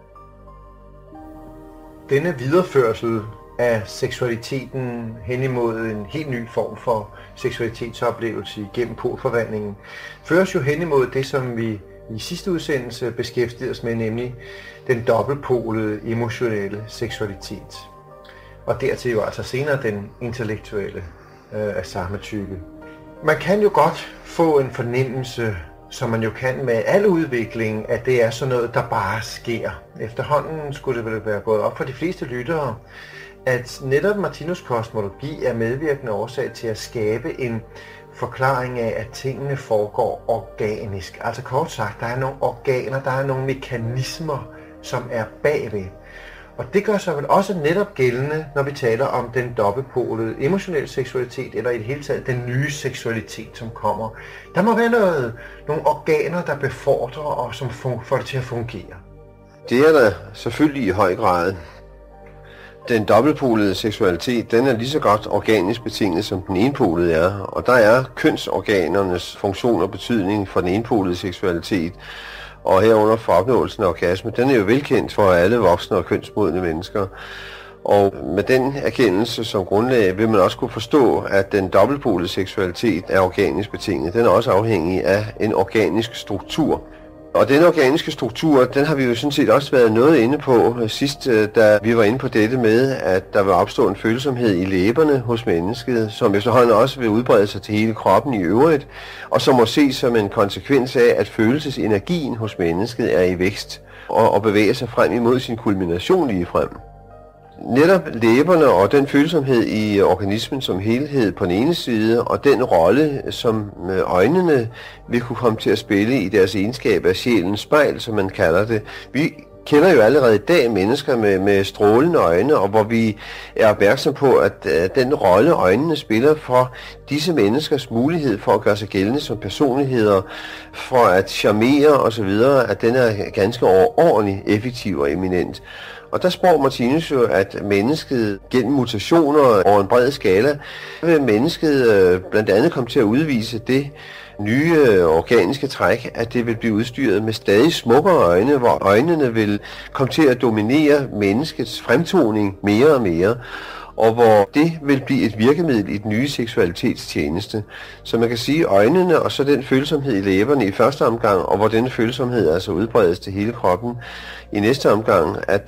[SPEAKER 1] Denne videreførsel af seksualiteten hen imod en helt ny form for seksualitetsoplevelse igennem polforvandlingen, føres jo hen imod det, som vi i sidste udsendelse beskæftigede os med, nemlig den dobbeltpolede emotionelle seksualitet. Og dertil jo altså senere den intellektuelle af samme type. Man kan jo godt få en fornemmelse, som man jo kan med al udvikling, at det er sådan noget, der bare sker. Efterhånden skulle det vel være gået op for de fleste lyttere, at netop Martinus kosmologi er medvirkende årsag til at skabe en forklaring af, at tingene foregår organisk. Altså kort sagt, der er nogle organer, der er nogle mekanismer, som er bagved. Og det gør sig vel også netop gældende, når vi taler om den dobbeltpolede emotionelle seksualitet, eller i det hele taget den nye seksualitet, som kommer. Der må være nogle organer, der befordrer og som får det til at fungere.
[SPEAKER 2] Det er der selvfølgelig i høj grad. Den dobbeltpolede seksualitet, den er lige så godt organisk betinget, som den enpolede er. Og der er kønsorganernes funktion og betydning for den enpolede seksualitet, og herunder for opnåelsen af orgasme, den er jo velkendt for alle voksne og kønsmodne mennesker. Og med den erkendelse som grundlag vil man også kunne forstå, at den dobbeltpolede seksualitet er organisk betinget. Den er også afhængig af en organisk struktur. Og den organiske struktur, den har vi jo sådan set også været noget inde på sidst, da vi var inde på dette med, at der vil opstå en følsomhed i læberne hos mennesket, som efterhånden også vil udbrede sig til hele kroppen i øvrigt, og som må ses som en konsekvens af, at følelsesenergien hos mennesket er i vækst og bevæger sig frem imod sin kulmination lige frem. Netop læberne og den følsomhed i organismen som helhed på den ene side, og den rolle, som øjnene vil kunne komme til at spille i deres egenskab af sjælens spejl, som man kalder det. Vi kender jo allerede i dag mennesker med strålende øjne, og hvor vi er opmærksom på, at den rolle øjnene spiller for disse menneskers mulighed for at gøre sig gældende som personligheder, for at charmere osv., at den er ganske overordentlig effektiv og eminent. Og der spår Martinus jo, at mennesket gennem mutationer over en bred skala, vil mennesket blandt andet komme til at udvise det nye organiske træk, at det vil blive udstyret med stadig smukkere øjne, hvor øjnene vil komme til at dominere menneskets fremtoning mere og mere, og hvor det vil blive et virkemiddel i den nye seksualitetstjeneste. Så man kan sige øjnene og så den følsomhed i læberne i første omgang, og hvor denne følsomhed altså udbredes til hele kroppen i næste omgang, at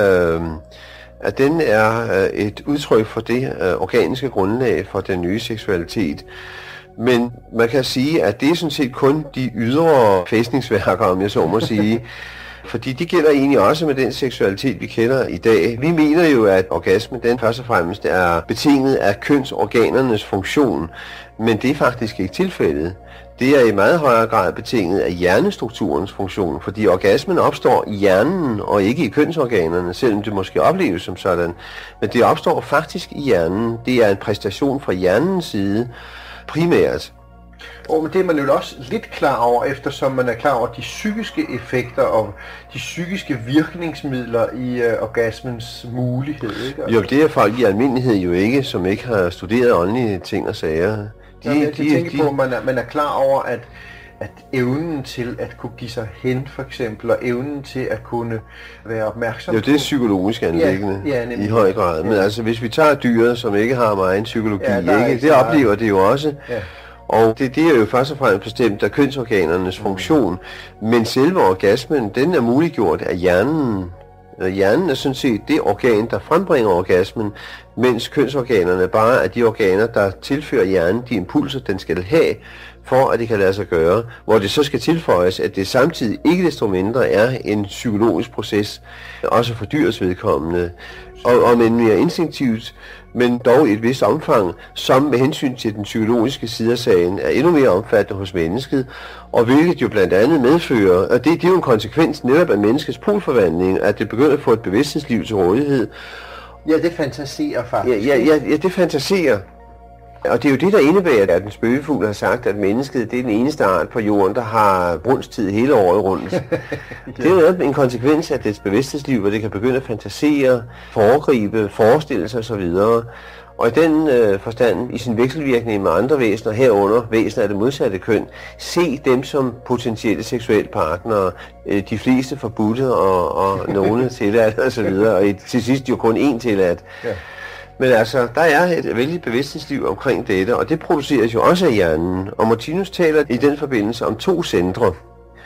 [SPEAKER 2] den er et udtryk for det organiske grundlag for den nye seksualitet. Men man kan sige, at det er sådan set kun de ydre fæstningsværker, om jeg så må sige. Fordi de gælder egentlig også med den seksualitet, vi kender i dag. Vi mener jo, at orgasmen den først og fremmest er betinget af kønsorganernes funktion, men det er faktisk ikke tilfældet. Det er i meget højere grad betinget af hjernestrukturens funktion, fordi orgasmen opstår i hjernen og ikke i kønsorganerne, selvom det måske opleves som sådan. Men det opstår faktisk i hjernen. Det er en præstation fra hjernens side primært.
[SPEAKER 1] Men det er man jo også lidt klar over, eftersom man er klar over de psykiske effekter og de psykiske virkningsmidler i orgasmens mulighed, ikke?
[SPEAKER 2] Jo, det er folk i almindelighed jo ikke, som ikke har studeret åndelige ting og sager.
[SPEAKER 1] Jeg tænker på, at man er klar over, at evnen til at kunne give sig hen, for eksempel, og evnen til at kunne være opmærksom.
[SPEAKER 2] Jo, det er psykologisk anliggende i høj grad. Men altså, hvis vi tager dyret, som ikke har meget psykologi, det oplever det jo også. Ja. Og det er jo først og fremmest bestemt af kønsorganernes funktion, men selve orgasmen, den er muliggjort af hjernen. Hjernen er sådan set det organ, der frembringer orgasmen, mens kønsorganerne bare er de organer, der tilfører hjernen de impulser, den skal have, for at det kan lade sig gøre, hvor det så skal tilføjes, at det samtidig ikke desto mindre er en psykologisk proces, også for dyrets vedkommende, og men mere instinktivt, men dog i et vist omfang, som med hensyn til den psykologiske side af sagen er endnu mere omfattende hos mennesket, og hvilket jo blandt andet medfører, og det er jo en konsekvens netop af menneskets polforvandling, at det begynder at få et bevidsthedsliv til rådighed.
[SPEAKER 1] Ja, det fantaserer faktisk.
[SPEAKER 2] Ja, det fantaserer. Og det er jo det, der indebærer, at en spøgefugl har sagt, at mennesket det er den eneste art på jorden, der har brunsttid hele året rundt. Det er jo en konsekvens af dets bevidsthedsliv, hvor det kan begynde at fantasere, foregribe, forestille sig osv. Og i den forstand, i sin vekselvirkning med andre væsener, herunder væsener af det modsatte køn, se dem som potentielle seksuelle partnere, de fleste forbudte og nogle tilladt osv., og til sidst jo kun én tilladt. Ja. Men altså, der er et vældig bevidsthedsliv omkring dette, og det produceres jo også af hjernen. Og Martinus taler i den forbindelse om to centre,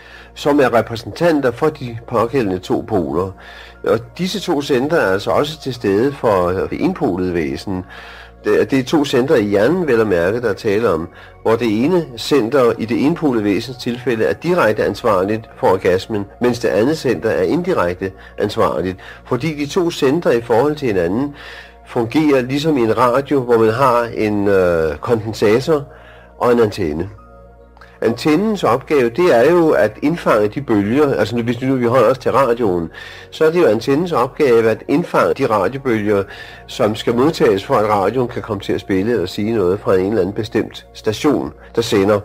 [SPEAKER 2] som er repræsentanter for de pågældende to poler. Og disse to centre er altså også til stede for det enpolede væsen. Det er to centre i hjernen, vel at mærke, der taler om, hvor det ene center i det enpolede væsens tilfælde er direkte ansvarligt for orgasmen, mens det andet center er indirekte ansvarligt, fordi de to centre i forhold til hinanden fungerer ligesom i en radio, hvor man har en kondensator og en antenne. Antennens opgave, det er jo at indfange de bølger, altså hvis nu vi holder os til radioen, så er det jo antennens opgave at indfange de radiobølger, som skal modtages for at radioen kan komme til at spille og sige noget fra en eller anden bestemt station, der sender.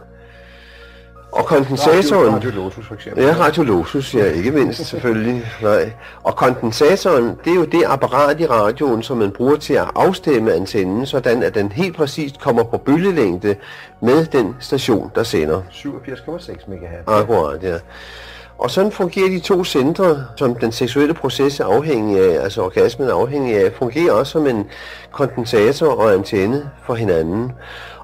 [SPEAKER 2] Og kondensatoren...
[SPEAKER 1] Radio Lotus for eksempel.
[SPEAKER 2] Ja, Radio Lotus, ja, ikke mindst selvfølgelig. Nej. Og kondensatoren, det er jo det apparat i radioen, som man bruger til at afstemme antennen, sådan at den helt præcist kommer på bølgelængde med den station, der sender.
[SPEAKER 1] 87,6 MHz.
[SPEAKER 2] Akkurat, ja. Og sådan fungerer de to centre, som den seksuelle proces er afhængig af, altså orgasmen er afhængig af, fungerer også som en kondensator og antenne for hinanden.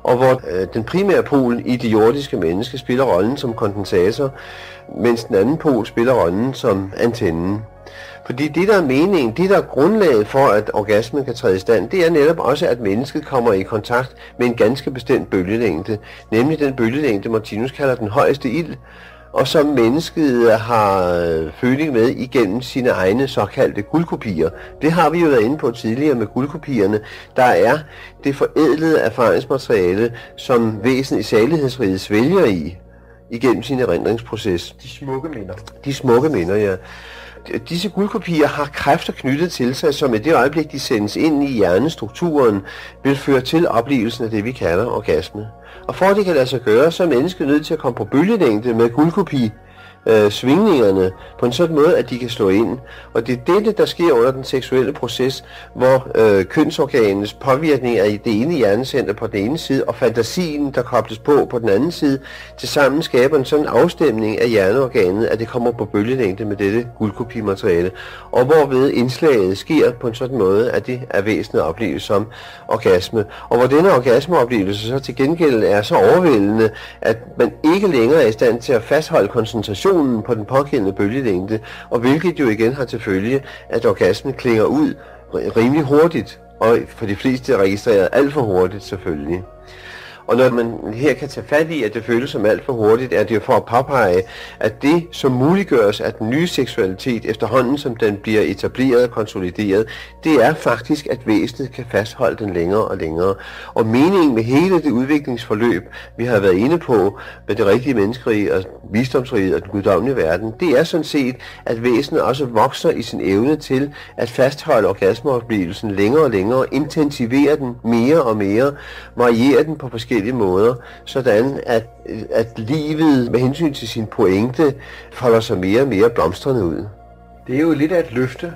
[SPEAKER 2] og hvor den primære pol i det jordiske menneske spiller rollen som kondensator, mens den anden pol spiller rollen som antennen. Fordi det, der er meningen, det, der er grundlaget for, at orgasmen kan træde i stand, det er netop også, at mennesket kommer i kontakt med en ganske bestemt bølgelængde, nemlig den bølgelængde, Martinus kalder den højeste ild, og som mennesket har føling med igennem sine egne såkaldte guldkopier. Det har vi jo været inde på tidligere med guldkopierne. Der er det forædlede erfaringsmateriale, som væsen i salighedsriget svælger igennem sin erindringsproces.
[SPEAKER 1] De smukke minder.
[SPEAKER 2] De smukke minder, ja. Disse guldkopier har kræfter knyttet til sig, som i det øjeblik, de sendes ind i hjernestrukturen, vil føre til oplevelsen af det, vi kalder orgasme. Og for at det kan lade sig gøre, så er mennesket nødt til at komme på bølgelængde med guldkopi svingningerne på en sådan måde, at de kan slå ind. Og det er det, der sker under den seksuelle proces, hvor kønsorganets påvirkning af det ene hjernecenter på den ene side, og fantasien, der kobles på den anden side, tilsammen skaber en sådan afstemning af hjerneorganet, at det kommer på bølgelængde med dette guldkopimateriale, og hvorved indslaget sker på en sådan måde, at det er væsentligt at opleve som orgasme. Og hvor denne orgasmeoplevelse så til gengæld er så overvældende, at man ikke længere er i stand til at fastholde koncentrationen på den pågældende bølgelængde, og hvilket jo igen har til følge, at orgasmen klinger ud rimelig hurtigt, og for de fleste er registreret alt for hurtigt selvfølgelig. Og når man her kan tage fat i, at det føles som alt for hurtigt, er det jo for at påpege, at det, som muliggøres af den nye seksualitet, efterhånden som den bliver etableret og konsolideret, det er faktisk, at væsenet kan fastholde den længere og længere. Og meningen med hele det udviklingsforløb, vi har været inde på med det rigtige menneskerige og visdomsriget og den guddommelige verden, det er sådan set, at væsenet også vokser i sin evne til at fastholde orgasmeoplevelsen længere og længere, intensivere den mere og mere, variere den på forskellige måder, sådan at livet med hensyn til sin pointe folder sig mere og mere blomstrende ud.
[SPEAKER 1] Det er jo lidt af et løfte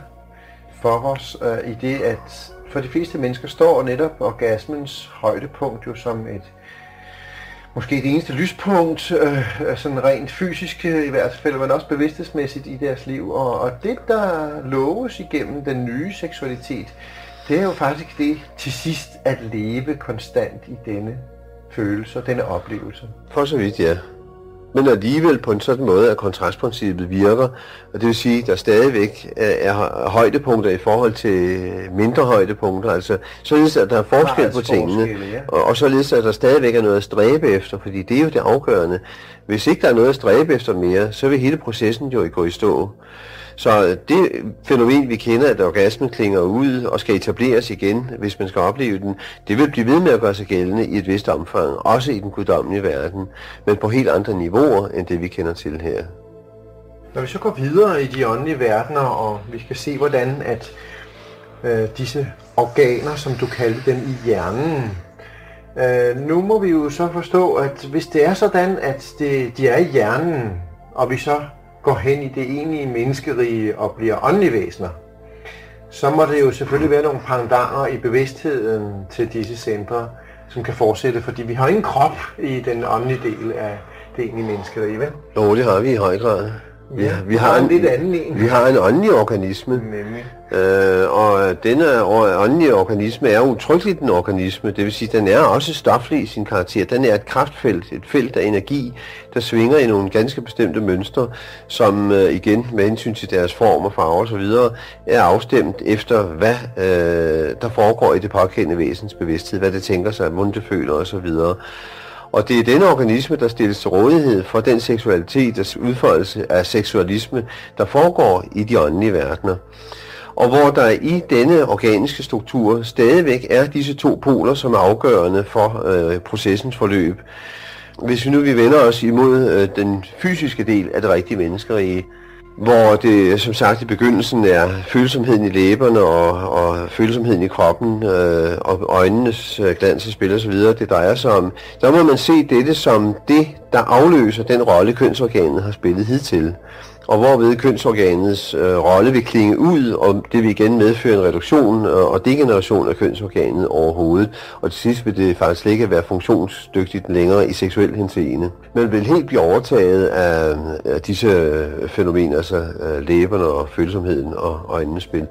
[SPEAKER 1] for os i det, at for de fleste mennesker står netop orgasmens højdepunkt jo som måske det eneste lyspunkt, sådan rent fysisk i hvert fald, men også bevidsthedsmæssigt i deres liv. Og det, der loves igennem den nye seksualitet, det er jo faktisk det til sidst at leve konstant i denne følelse og denne oplevelse.
[SPEAKER 2] For så vidt, ja. Men alligevel på en sådan måde, at kontrastprincippet virker, og det vil sige, at der stadigvæk er højdepunkter i forhold til mindre højdepunkter, altså således at der er forskel på tingene, ja. Og således at der stadigvæk er noget at stræbe efter, fordi det er jo det afgørende. Hvis ikke der er noget at stræbe efter mere, så vil hele processen jo gå i stå. Så det fænomen, vi kender, at orgasmen klinger ud og skal etableres igen, hvis man skal opleve den, det vil blive ved med at gøre sig gældende i et vist omfang, også i den guddommelige verden, men på helt andre niveauer, end det vi kender til her.
[SPEAKER 1] Når vi så går videre i de åndelige verdener, og vi skal se, hvordan at disse organer, som du kaldte dem, i hjernen, nu må vi jo så forstå, at hvis det er sådan, at de er i hjernen, og vi så går hen i det egentlige menneskerige og bliver åndelige væsener, så må det jo selvfølgelig være nogle pendanter i bevidstheden til disse centre, som kan fortsætte, fordi vi har ingen krop i den åndelige del af det egentlige menneskerige, vel?
[SPEAKER 2] Jo, det har vi i høj grad.
[SPEAKER 1] Vi har en lidt anden en.
[SPEAKER 2] Vi har en åndelig organisme. Og denne åndelige organisme er utryggeligt en organisme, det vil sige, den er også stoflig i sin karakter. Den er et kraftfelt, et felt af energi, der svinger i nogle ganske bestemte mønstre, som igen med hensyn til deres form og farve osv. er afstemt efter, hvad der foregår i det pågældende væsens bevidsthed, hvad det tænker sig, hvordan det føler osv. Og det er denne organisme, der stilles til rådighed for den seksualitet og udfoldelse af seksualisme, der foregår i de åndelige verdener. Og hvor der i denne organiske struktur stadigvæk er disse to poler, som er afgørende for processens forløb. Hvis vi nu vender os imod den fysiske del af det rigtige menneskerige, hvor det som sagt i begyndelsen er følsomheden i læberne og følsomheden i kroppen og øjnenes glans og spil osv. det drejer sig om, der må man se dette som det, der afløser den rolle kønsorganet har spillet hidtil. Og hvorved kønsorganets rolle vil klinge ud, og det vil igen medføre en reduktion og degeneration af kønsorganet overhovedet. Og til sidst vil det faktisk ikke være funktionsdygtigt længere i seksuel henseende. Men vil helt blive overtaget af disse fænomener, altså læberne og følsomheden og øjnenes spil.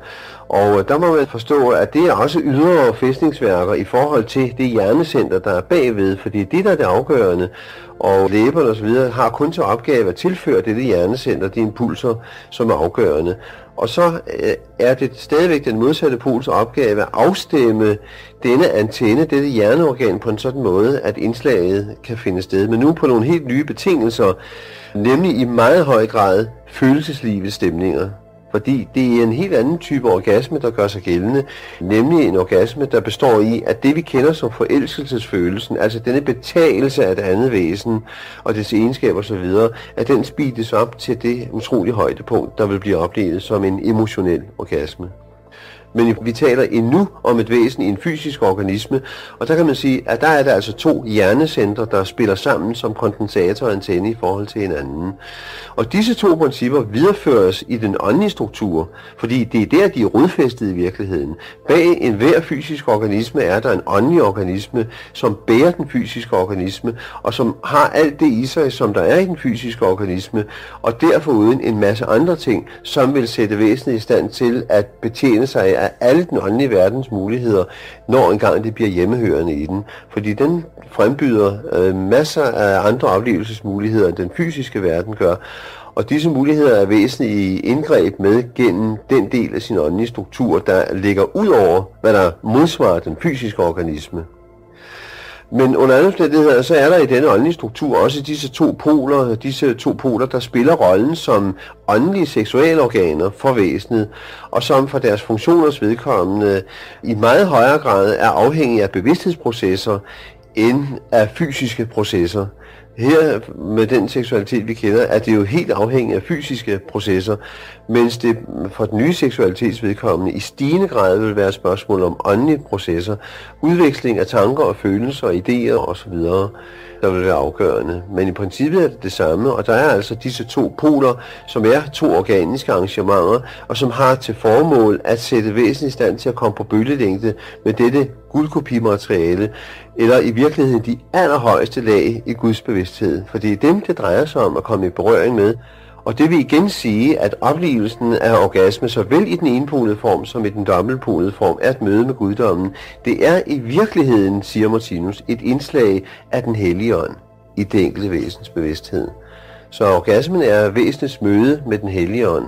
[SPEAKER 2] Og der må man forstå, at det er også ydre fæstningsværker i forhold til det hjernecenter, der er bagved, fordi det der er det afgørende, og læberne osv. har kun til opgave at tilføre dette hjernecenter de impulser, som er afgørende. Og så er det stadigvæk den modsatte pols opgave at afstemme denne antenne, dette hjerneorgan, på en sådan måde, at indslaget kan finde sted. Men nu på nogle helt nye betingelser, nemlig i meget høj grad følelseslivets stemninger. Fordi det er en helt anden type orgasme, der gør sig gældende, nemlig en orgasme, der består i, at det vi kender som forelskelsesfølelsen, altså denne betagelse af et andet væsen og dets egenskaber osv., at den speedes op til det utrolige højdepunkt, der vil blive oplevet som en emotionel orgasme. Men vi taler endnu om et væsen i en fysisk organisme, og der kan man sige, at der er der altså to hjernecentre, der spiller sammen som kondensator og antenne i forhold til hinanden. Og disse to principper videreføres i den åndelige struktur, fordi det er der, de er rodfæstet i virkeligheden. Bag enhver fysisk organisme er der en åndelig organisme, som bærer den fysiske organisme, og som har alt det i sig, som der er i den fysiske organisme, og derfor uden en masse andre ting, som vil sætte væsenet i stand til at betjene sig af alle den åndelige verdens muligheder, når engang det bliver hjemmehørende i den. Fordi den frembyder masser af andre oplevelsesmuligheder, end den fysiske verden gør. Og disse muligheder er væsentligt i indgreb med gennem den del af sin åndelige struktur, der ligger ud over, hvad der modsvarer den fysiske organisme. Men under andre omstændigheder, så er der i denne åndelige struktur også disse to poler, der spiller rollen som åndelige seksualorganer for væsenet, og som for deres funktioners vedkommende i meget højere grad er afhængige af bevidsthedsprocesser end af fysiske processer. Her med den seksualitet, vi kender, er det jo helt afhængigt af fysiske processer, mens det for den nye seksualitets vedkommende i stigende grad vil være et spørgsmål om åndelige processer, udveksling af tanker og følelser og idéer osv., der vil være afgørende. Men i princippet er det det samme, og der er altså disse to poler, som er to organiske arrangementer, og som har til formål at sætte væsenet i stand til at komme på bølgelængde med dette guldkopimateriale, eller i virkeligheden de allerhøjeste lag i Guds bevidsthed. For det er dem, det drejer sig om at komme i berøring med. Og det vil igen sige, at oplevelsen af orgasme, såvel i den enpolede form som i den dobbeltpolede form, er et møde med guddommen. Det er i virkeligheden, siger Martinus, et indslag af den hellige ånd i det enkelte væsens bevidsthed. Så orgasmen er væsenets møde med den hellige ånd.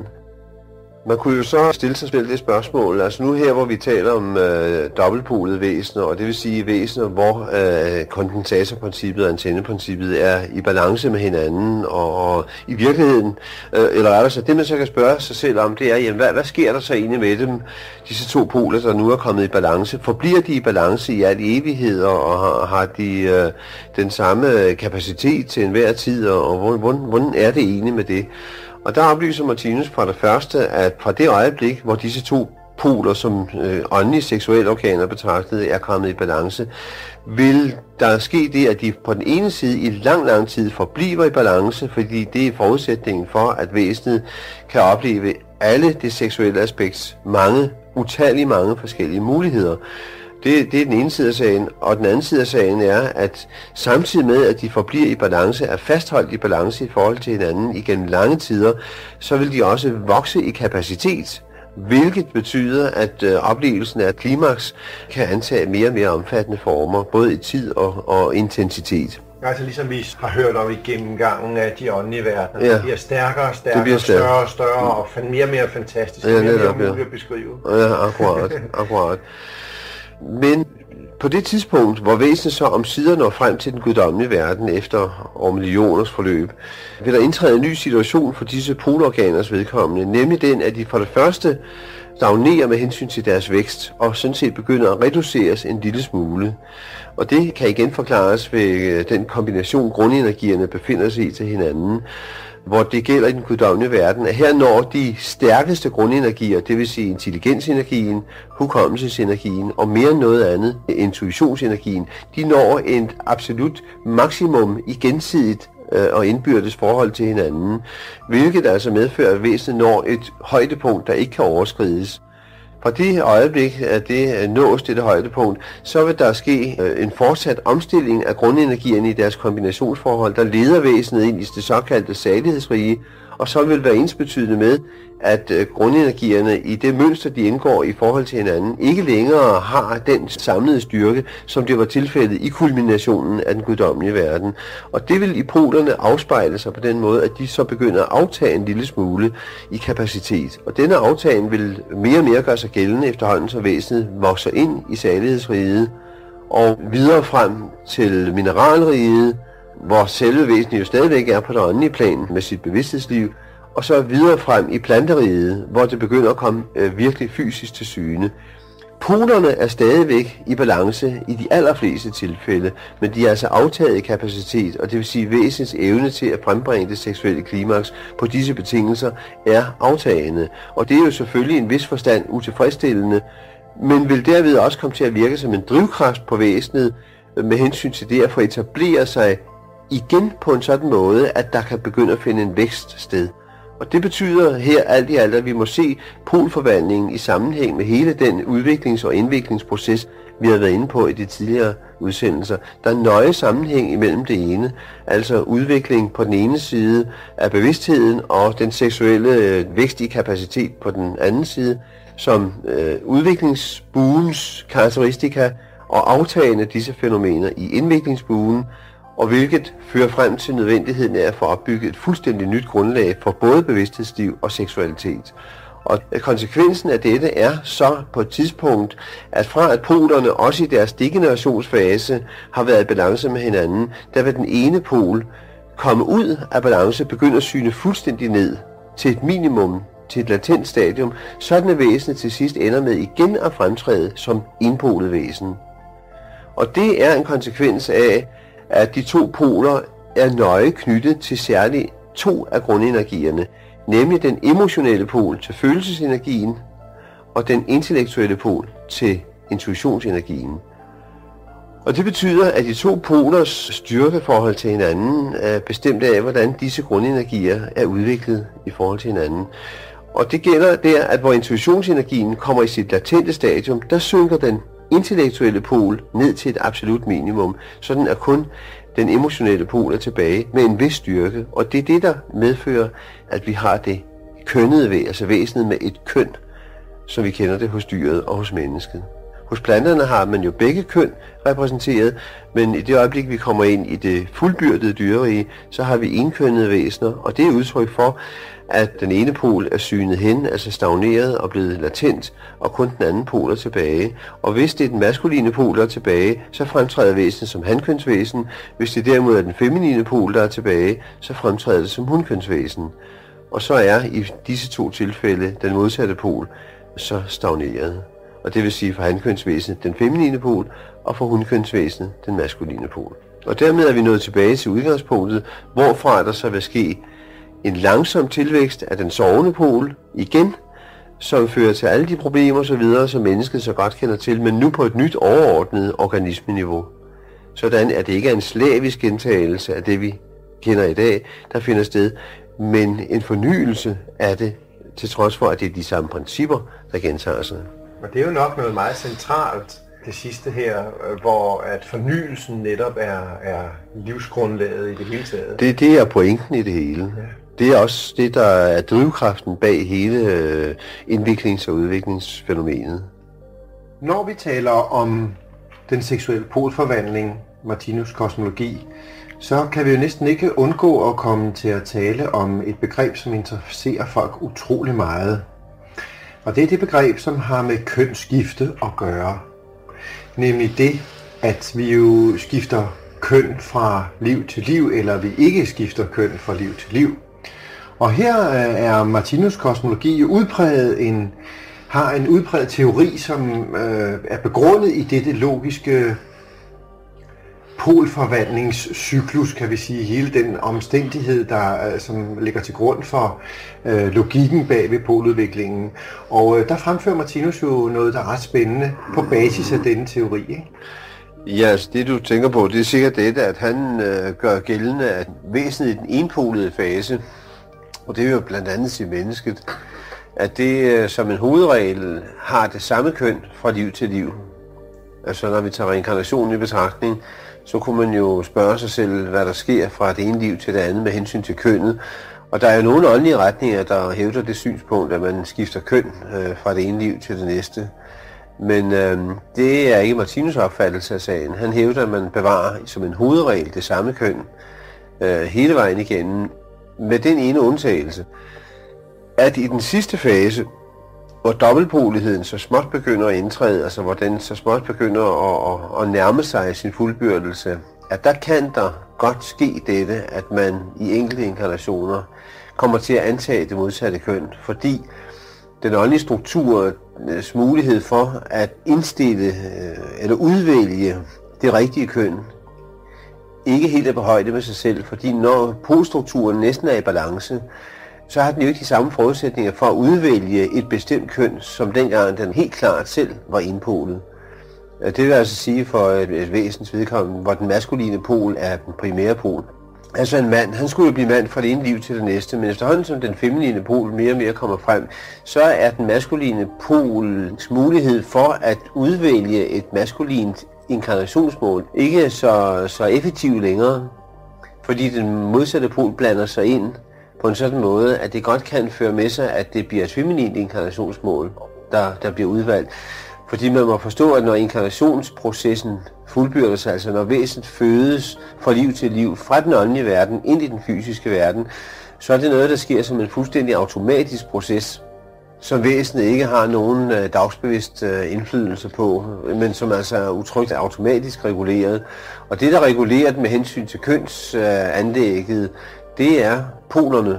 [SPEAKER 2] Man kunne jo så stille sig selv det spørgsmål, altså nu her, hvor vi taler om dobbeltpolede væsener, og det vil sige væsener, hvor kondensatorprincippet og antenneprincippet er i balance med hinanden, og i virkeligheden, eller er der så det, man så kan spørge sig selv om, det er, jamen, hvad sker der så egentlig med dem, disse to poler, der nu er kommet i balance? Forbliver de i balance i al evighed, og har de den samme kapacitet til enhver tid, og hvordan er det egentlig med det? Og der oplyser Martinus fra det første, at fra det øjeblik, hvor disse to poler som åndelige seksualorganer betragtet er kommet i balance, vil der ske det, at de på den ene side i lang tid forbliver i balance, fordi det er forudsætningen for, at væsenet kan opleve alle det seksuelle aspekts utallige mange forskellige muligheder. Det er den ene side af sagen, og den anden side af sagen er, at samtidig med, at de forbliver i balance, er fastholdt i balance i forhold til hinanden igennem lange tider, så vil de også vokse i kapacitet, hvilket betyder, at oplevelsen af et klimaks kan antage mere og mere omfattende former, både i tid og intensitet.
[SPEAKER 1] Altså ligesom vi har hørt om i gennemgangen af de åndelige verdener,
[SPEAKER 2] ja.
[SPEAKER 1] Det bliver stærkere og stærkere, større og større, og mere og mere fantastisk, mere og mere muligt at beskrive.
[SPEAKER 2] Ja, akkurat. Men på det tidspunkt, hvor væsenet så omsider når frem til den guddommelige verden efter millioners forløb, vil der indtræde en ny situation for disse polorganers vedkommende, nemlig den, at de for det første stagnerer med hensyn til deres vækst, og sådan set begynder at reduceres en lille smule. Og det kan igen forklares ved den kombination grundenergierne befinder sig i til hinanden, hvor det gælder i den guddommelige verden, at her når de stærkeste grundenergier, det vil sige intelligensenergien, hukommelsesenergien og mere end noget andet, intuitionsenergien, de når et absolut maksimum i gensidigt og indbyrdes forhold til hinanden, hvilket altså medfører, at væsenet når et højdepunkt, der ikke kan overskrides. Fra det øjeblik, at det nås dette højdepunkt, så vil der ske en fortsat omstilling af grundenergierne i deres kombinationsforhold, der leder væsenet ind i det såkaldte salighedsrige, og så vil være ensbetydende med, at grundenergierne i det mønster, de indgår i forhold til hinanden, ikke længere har den samlede styrke, som det var tilfældet i kulminationen af den guddommelige verden. Og det vil i polerne afspejle sig på den måde, at de så begynder at aftage en lille smule i kapacitet. Og denne aftagen vil mere og mere gøre sig gældende efterhånden, så væsenet vokser ind i salighedsriget og videre frem til mineralriget, hvor selve væsenet jo stadigvæk er på det åndelige plan med sit bevidsthedsliv, og så videre frem i planteriget, hvor det begynder at komme virkelig fysisk til syne. Polerne er stadigvæk i balance i de allerfleste tilfælde, men de er altså aftaget i kapacitet, og det vil sige, at væsenets evne til at frembringe det seksuelle klimaks på disse betingelser er aftagende. Og det er jo selvfølgelig i en vis forstand utilfredsstillende, men vil derved også komme til at virke som en drivkraft på væsenet med hensyn til det at få etableret sig igen på en sådan måde, at der kan begynde at finde en vækst sted. Og det betyder her alt i alt, at vi må se polforvandlingen i sammenhæng med hele den udviklings- og indviklingsproces, vi har været inde på i de tidligere udsendelser. Der er nøje sammenhæng imellem det ene, altså udvikling på den ene side af bevidstheden og den seksuelle vækst i kapacitet på den anden side, som udviklingsbuens karakteristika og aftagende disse fænomener i indviklingsbuen, og hvilket fører frem til nødvendigheden af at få opbygget et fuldstændig nyt grundlag for både bevidsthedsliv og seksualitet. Og konsekvensen af dette er så på et tidspunkt, at fra at polerne også i deres degenerationsfase har været i balance med hinanden, der vil den ene pol komme ud af balance, begynde at syne fuldstændig ned til et minimum, til et latent stadium, sådan at væsenet til sidst ender med igen at fremtræde som enpolet væsen. Og det er en konsekvens af, at de to poler er nøje knyttet til særligt to af grundenergierne, nemlig den emotionelle pol til følelsesenergien og den intellektuelle pol til intuitionsenergien. Og det betyder, at de to polers styrkeforhold til hinanden er bestemt af, hvordan disse grundenergier er udviklet i forhold til hinanden. Og det gælder der, at hvor intuitionsenergien kommer i sit latente stadium, der synker den intellektuelle pol ned til et absolut minimum, sådan at kun den emotionelle pol er tilbage med en vis styrke. Og det er det, der medfører, at vi har det kønnede væsen, altså væsenet med et køn, som vi kender det hos dyret og hos mennesket. Hos planterne har man jo begge køn repræsenteret, men i det øjeblik, vi kommer ind i det fuldbyrdede dyrerige, så har vi enkønnede væsener, og det er udtryk for, at den ene pol er synet hen, altså stagneret og blevet latent, og kun den anden pol er tilbage. Og hvis det er den maskuline pol, der er tilbage, så fremtræder væsenet som hankønsvæsen. Hvis det derimod er den feminine pol, der er tilbage, så fremtræder det som hunkønsvæsen. Og så er i disse to tilfælde den modsatte pol så stagneret. Og det vil sige for hankønsvæsenet den feminine pol, og for hunkønsvæsenet den maskuline pol. Og dermed er vi nået tilbage til udgangspunktet, hvorfra der så vil ske en langsom tilvækst af den sovende pol igen, som fører til alle de problemer og så videre, som mennesket så godt kender til, men nu på et nyt overordnet organismeniveau. Sådan at det ikke er en slavisk gentagelse af det, vi kender i dag, der finder sted, men en fornyelse af det, til trods for, at det er de samme principper, der gentager sig.
[SPEAKER 1] Og det er jo nok noget meget centralt, det sidste her, hvor at fornyelsen netop er livsgrundlaget i det hele taget.
[SPEAKER 2] Det er pointen i det hele. Ja. Det er også det, der er drivkraften bag hele indviklings- og udviklingsfænomenet.
[SPEAKER 1] Når vi taler om den seksuelle polforvandling, Martinus kosmologi, så kan vi jo næsten ikke undgå at komme til at tale om et begreb, som interesserer folk utrolig meget. Og det er det begreb, som har med kønsskifte at gøre. Nemlig det, at vi jo skifter køn fra liv til liv, eller vi ikke skifter køn fra liv til liv. Og her er Martinus kosmologi jo har en udpræget teori, som er begrundet i dette logiske polforvandlingscyklus, kan vi sige, hele den omstændighed, som ligger til grund for logikken bag ved poludviklingen. Og der fremfører Martinus jo noget, der er ret spændende på basis af denne teori, ikke?
[SPEAKER 2] Ja, altså det du tænker på, det er sikkert det, at han gør gældende, at væsenet i den enpolede fase, og det er jo blandt andet i mennesket, at det som en hovedregel har det samme køn fra liv til liv. Altså når vi tager reinkarnationen i betragtning, så kunne man jo spørge sig selv, hvad der sker fra det ene liv til det andet med hensyn til kønnet. Og der er jo nogle åndelige retninger, der hævder det synspunkt, at man skifter køn fra det ene liv til det næste. Men det er ikke Martinus' opfattelse af sagen. Han hævder, at man bevarer som en hovedregel det samme køn hele vejen igennem, med den ene undtagelse, at i den sidste fase, hvor dobbeltpoligheden så småt begynder at indtræde, altså hvor den så småt begynder at nærme sig sin fuldbyrdelse, at der kan der godt ske dette, at man i enkelte inkarnationer kommer til at antage det modsatte køn, fordi den åndelige strukturs mulighed for at indstille eller udvælge det rigtige køn ikke helt er på højde med sig selv, fordi når polstrukturen næsten er i balance, så har den jo ikke de samme forudsætninger for at udvælge et bestemt køn, som dengang den helt klart selv var indpolet. Det vil altså sige for et væsens vedkommende, hvor den maskuline pol er den primære pol. Altså en mand, han skulle jo blive mand fra det ene liv til det næste, men efterhånden som den feminine pol mere og mere kommer frem, så er den maskuline pols mulighed for at udvælge et maskulint inkarnationsmål ikke så effektiv længere, fordi den modsatte pol blander sig ind på en sådan måde, at det godt kan føre med sig, at det bliver et feminint inkarnationsmål, der bliver udvalgt. Fordi man må forstå, at når inkarnationsprocessen fuldbyrder sig, altså når væsenet fødes fra liv til liv, fra den åndelige verden ind i den fysiske verden, så er det noget, der sker som en fuldstændig automatisk proces, som væsenet ikke har nogen dagsbevidst indflydelse på, men som altså er utrygt automatisk reguleret. Og det, der regulerer den med hensyn til kønsanlægget, det er polerne.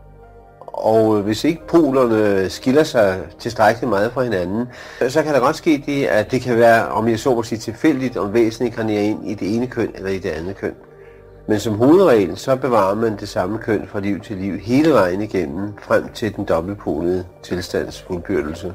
[SPEAKER 2] Og hvis ikke polerne skiller sig tilstrækkeligt meget fra hinanden, så kan der godt ske det, at det kan være, om jeg så må sige, tilfældigt, om væsenet inkarnerer ind i det ene køn eller i det andet køn. Men som hovedregel, så bevarer man det samme køn fra liv til liv hele vejen igennem, frem til den dobbeltpolede tilstands fuldbyrdelse.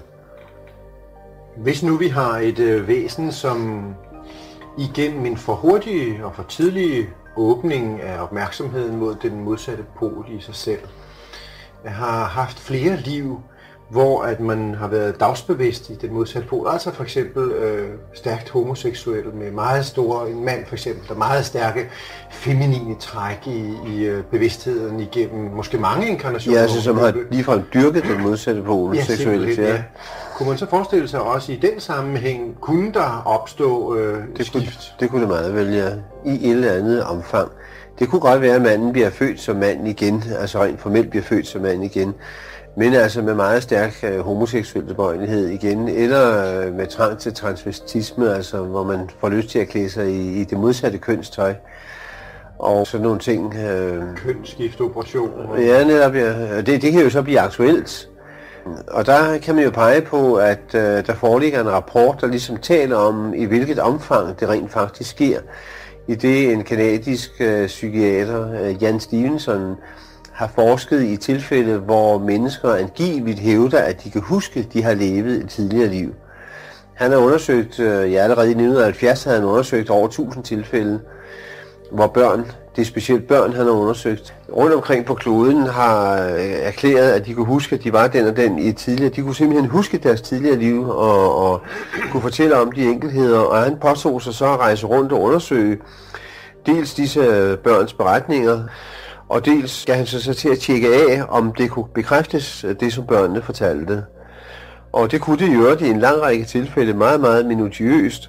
[SPEAKER 1] Hvis nu vi har et væsen, som igennem en for hurtig og for tidlig åbning af opmærksomheden mod den modsatte pol i sig selv, har haft flere liv, hvor at man har været dagsbevidst i den modsatte pol. Altså for eksempel stærkt homoseksuel med meget store, en mand for eksempel, der meget stærke feminine træk i bevidstheden igennem måske mange inkarnationer.
[SPEAKER 2] Ja, altså som har ligefrem dyrket den modsatte pol seksuelt. Ja.
[SPEAKER 1] Kunne man så forestille sig også i den sammenhæng, kunne der opstå skift?
[SPEAKER 2] Det kunne det meget vel, ja. I et eller andet omfang. Det kunne godt være, at manden bliver født som mand igen, altså rent formelt bliver født som mand igen, men altså med meget stærk homoseksuel tilbøjelighed igen, eller med trang til transvestisme, altså hvor man får lyst til at klæde sig i det modsatte kønstøj, og sådan nogle ting.
[SPEAKER 1] Kønsskiftoperationer.
[SPEAKER 2] Ja, netop, ja. Det kan jo så blive aktuelt. Og der kan man jo pege på, at der foreligger en rapport, der ligesom taler om, i hvilket omfang det rent faktisk sker. I det en kanadisk psykiater, Jan Stevenson, har forsket i tilfælde, hvor mennesker angiveligt hævder, at de kan huske, at de har levet et tidligere liv. Han har undersøgt, allerede i 1970 havde han undersøgt over 1000 tilfælde, hvor børn, det er specielt børn, han har undersøgt, rundt omkring på kloden har erklæret, at de kunne huske, at de var den og den i et tidligere. De kunne simpelthen huske deres tidligere liv og kunne fortælle om de enkeltheder, og han påtog sig så at rejse rundt og undersøge dels disse børns beretninger, og dels skal han så til at tjekke af, om det kunne bekræftes, det som børnene fortalte. Og det kunne det gøre i en lang række tilfælde meget, meget minutiøst.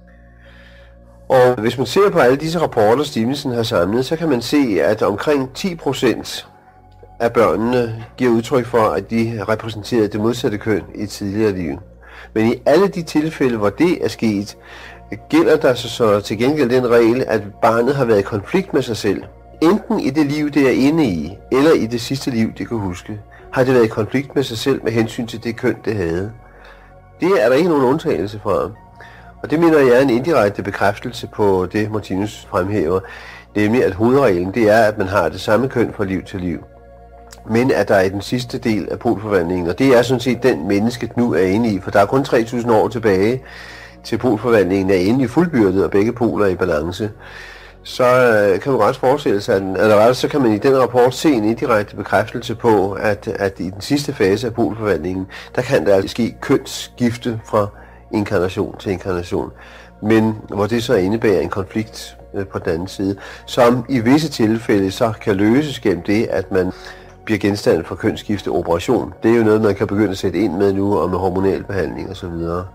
[SPEAKER 2] Og hvis man ser på alle disse rapporter, Stevenson har samlet, så kan man se, at omkring 10% af børnene giver udtryk for, at de repræsenterede det modsatte køn i et tidligere liv. Men i alle de tilfælde, hvor det er sket, gælder der så til gengæld den regel, at barnet har været i konflikt med sig selv. Enten i det liv, det er inde i, eller i det sidste liv, det kan huske, har det været i konflikt med sig selv med hensyn til det køn, det havde. Det er der ikke nogen undtagelse fra. Og det mener jeg er en indirekte bekræftelse på det, Martinus fremhæver, nemlig at hovedreglen det er, at man har det samme køn fra liv til liv. Men at der er i den sidste del af polforvandlingen, og det er sådan set den mennesket nu er inde i, for der er kun 3000 år tilbage til polforvandlingen er inde i fuldbyrdet, og begge poler er i balance. Så kan man godt forestille sig, eller så kan man i den rapport se en indirekte bekræftelse på, at i den sidste fase af polforvandlingen, der kan der altså ske kønsskifte fra inkarnation til inkarnation, men hvor det så indebærer en konflikt på den anden side, som i visse tilfælde så kan løses gennem det, at man bliver genstand for kønsskifte operation. Det er jo noget, man kan begynde at sætte ind med nu, og med hormonal behandling osv.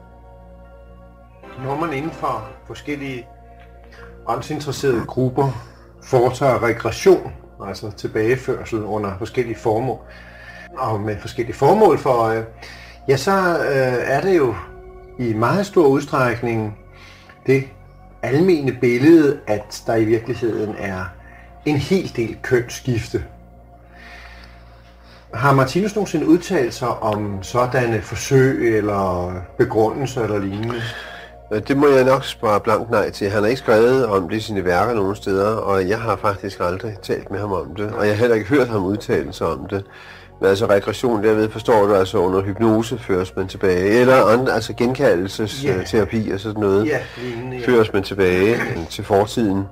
[SPEAKER 1] Når man inden for forskellige åndsinteresserede grupper foretager regression, altså tilbageførsel under forskellige formål, og med forskellige formål for øje, ja, så er det jo i meget stor udstrækning det almene billede, at der i virkeligheden er en hel del kønsskifte. Har Martinus nogensinde udtalt sig om sådanne forsøg eller begrundelser eller lignende?
[SPEAKER 2] Det må jeg nok svare blankt nej til. Han har ikke skrevet om det i sine værker nogen steder, og jeg har faktisk aldrig talt med ham om det. Og jeg har heller ikke hørt ham udtale sig om det. Men altså regression, derved forstår du, altså under hypnose føres man tilbage, eller andre, altså genkaldelsesterapi og sådan noget, føres man tilbage til fortiden.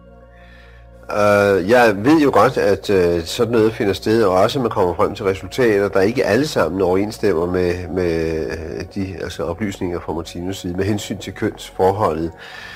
[SPEAKER 2] Jeg ved jo godt, at sådan noget finder sted, og også at man kommer frem til resultater, der ikke alle sammen overensstemmer med de oplysninger fra Martinus' side med hensyn til kønsforholdet.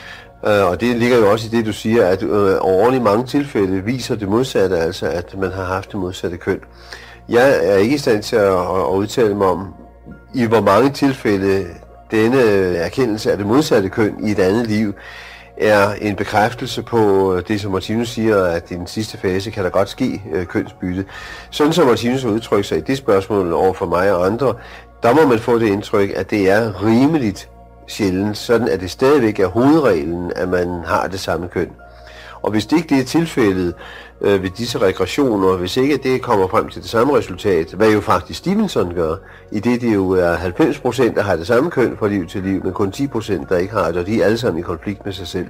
[SPEAKER 2] Og det ligger jo også i det, du siger, at over i mange tilfælde viser det modsatte, altså at man har haft det modsatte køn. Jeg er ikke i stand til at udtale mig om, i hvor mange tilfælde denne erkendelse af det modsatte køn i et andet liv er en bekræftelse på det, som Martinus siger, at i den sidste fase kan der godt ske kønsbytte. Sådan som Martinus har udtrykt sig i det spørgsmål over for mig og andre, der må man få det indtryk, at det er rimeligt sjældent, sådan at det stadigvæk er hovedreglen, at man har det samme køn. Og hvis det ikke det er tilfældet ved disse regressioner, hvis ikke det kommer frem til det samme resultat, hvad jo faktisk Stevenson gør, i det jo er 90%, der har det samme køn fra liv til liv, men kun 10%, der ikke har det, og de er alle sammen i konflikt med sig selv.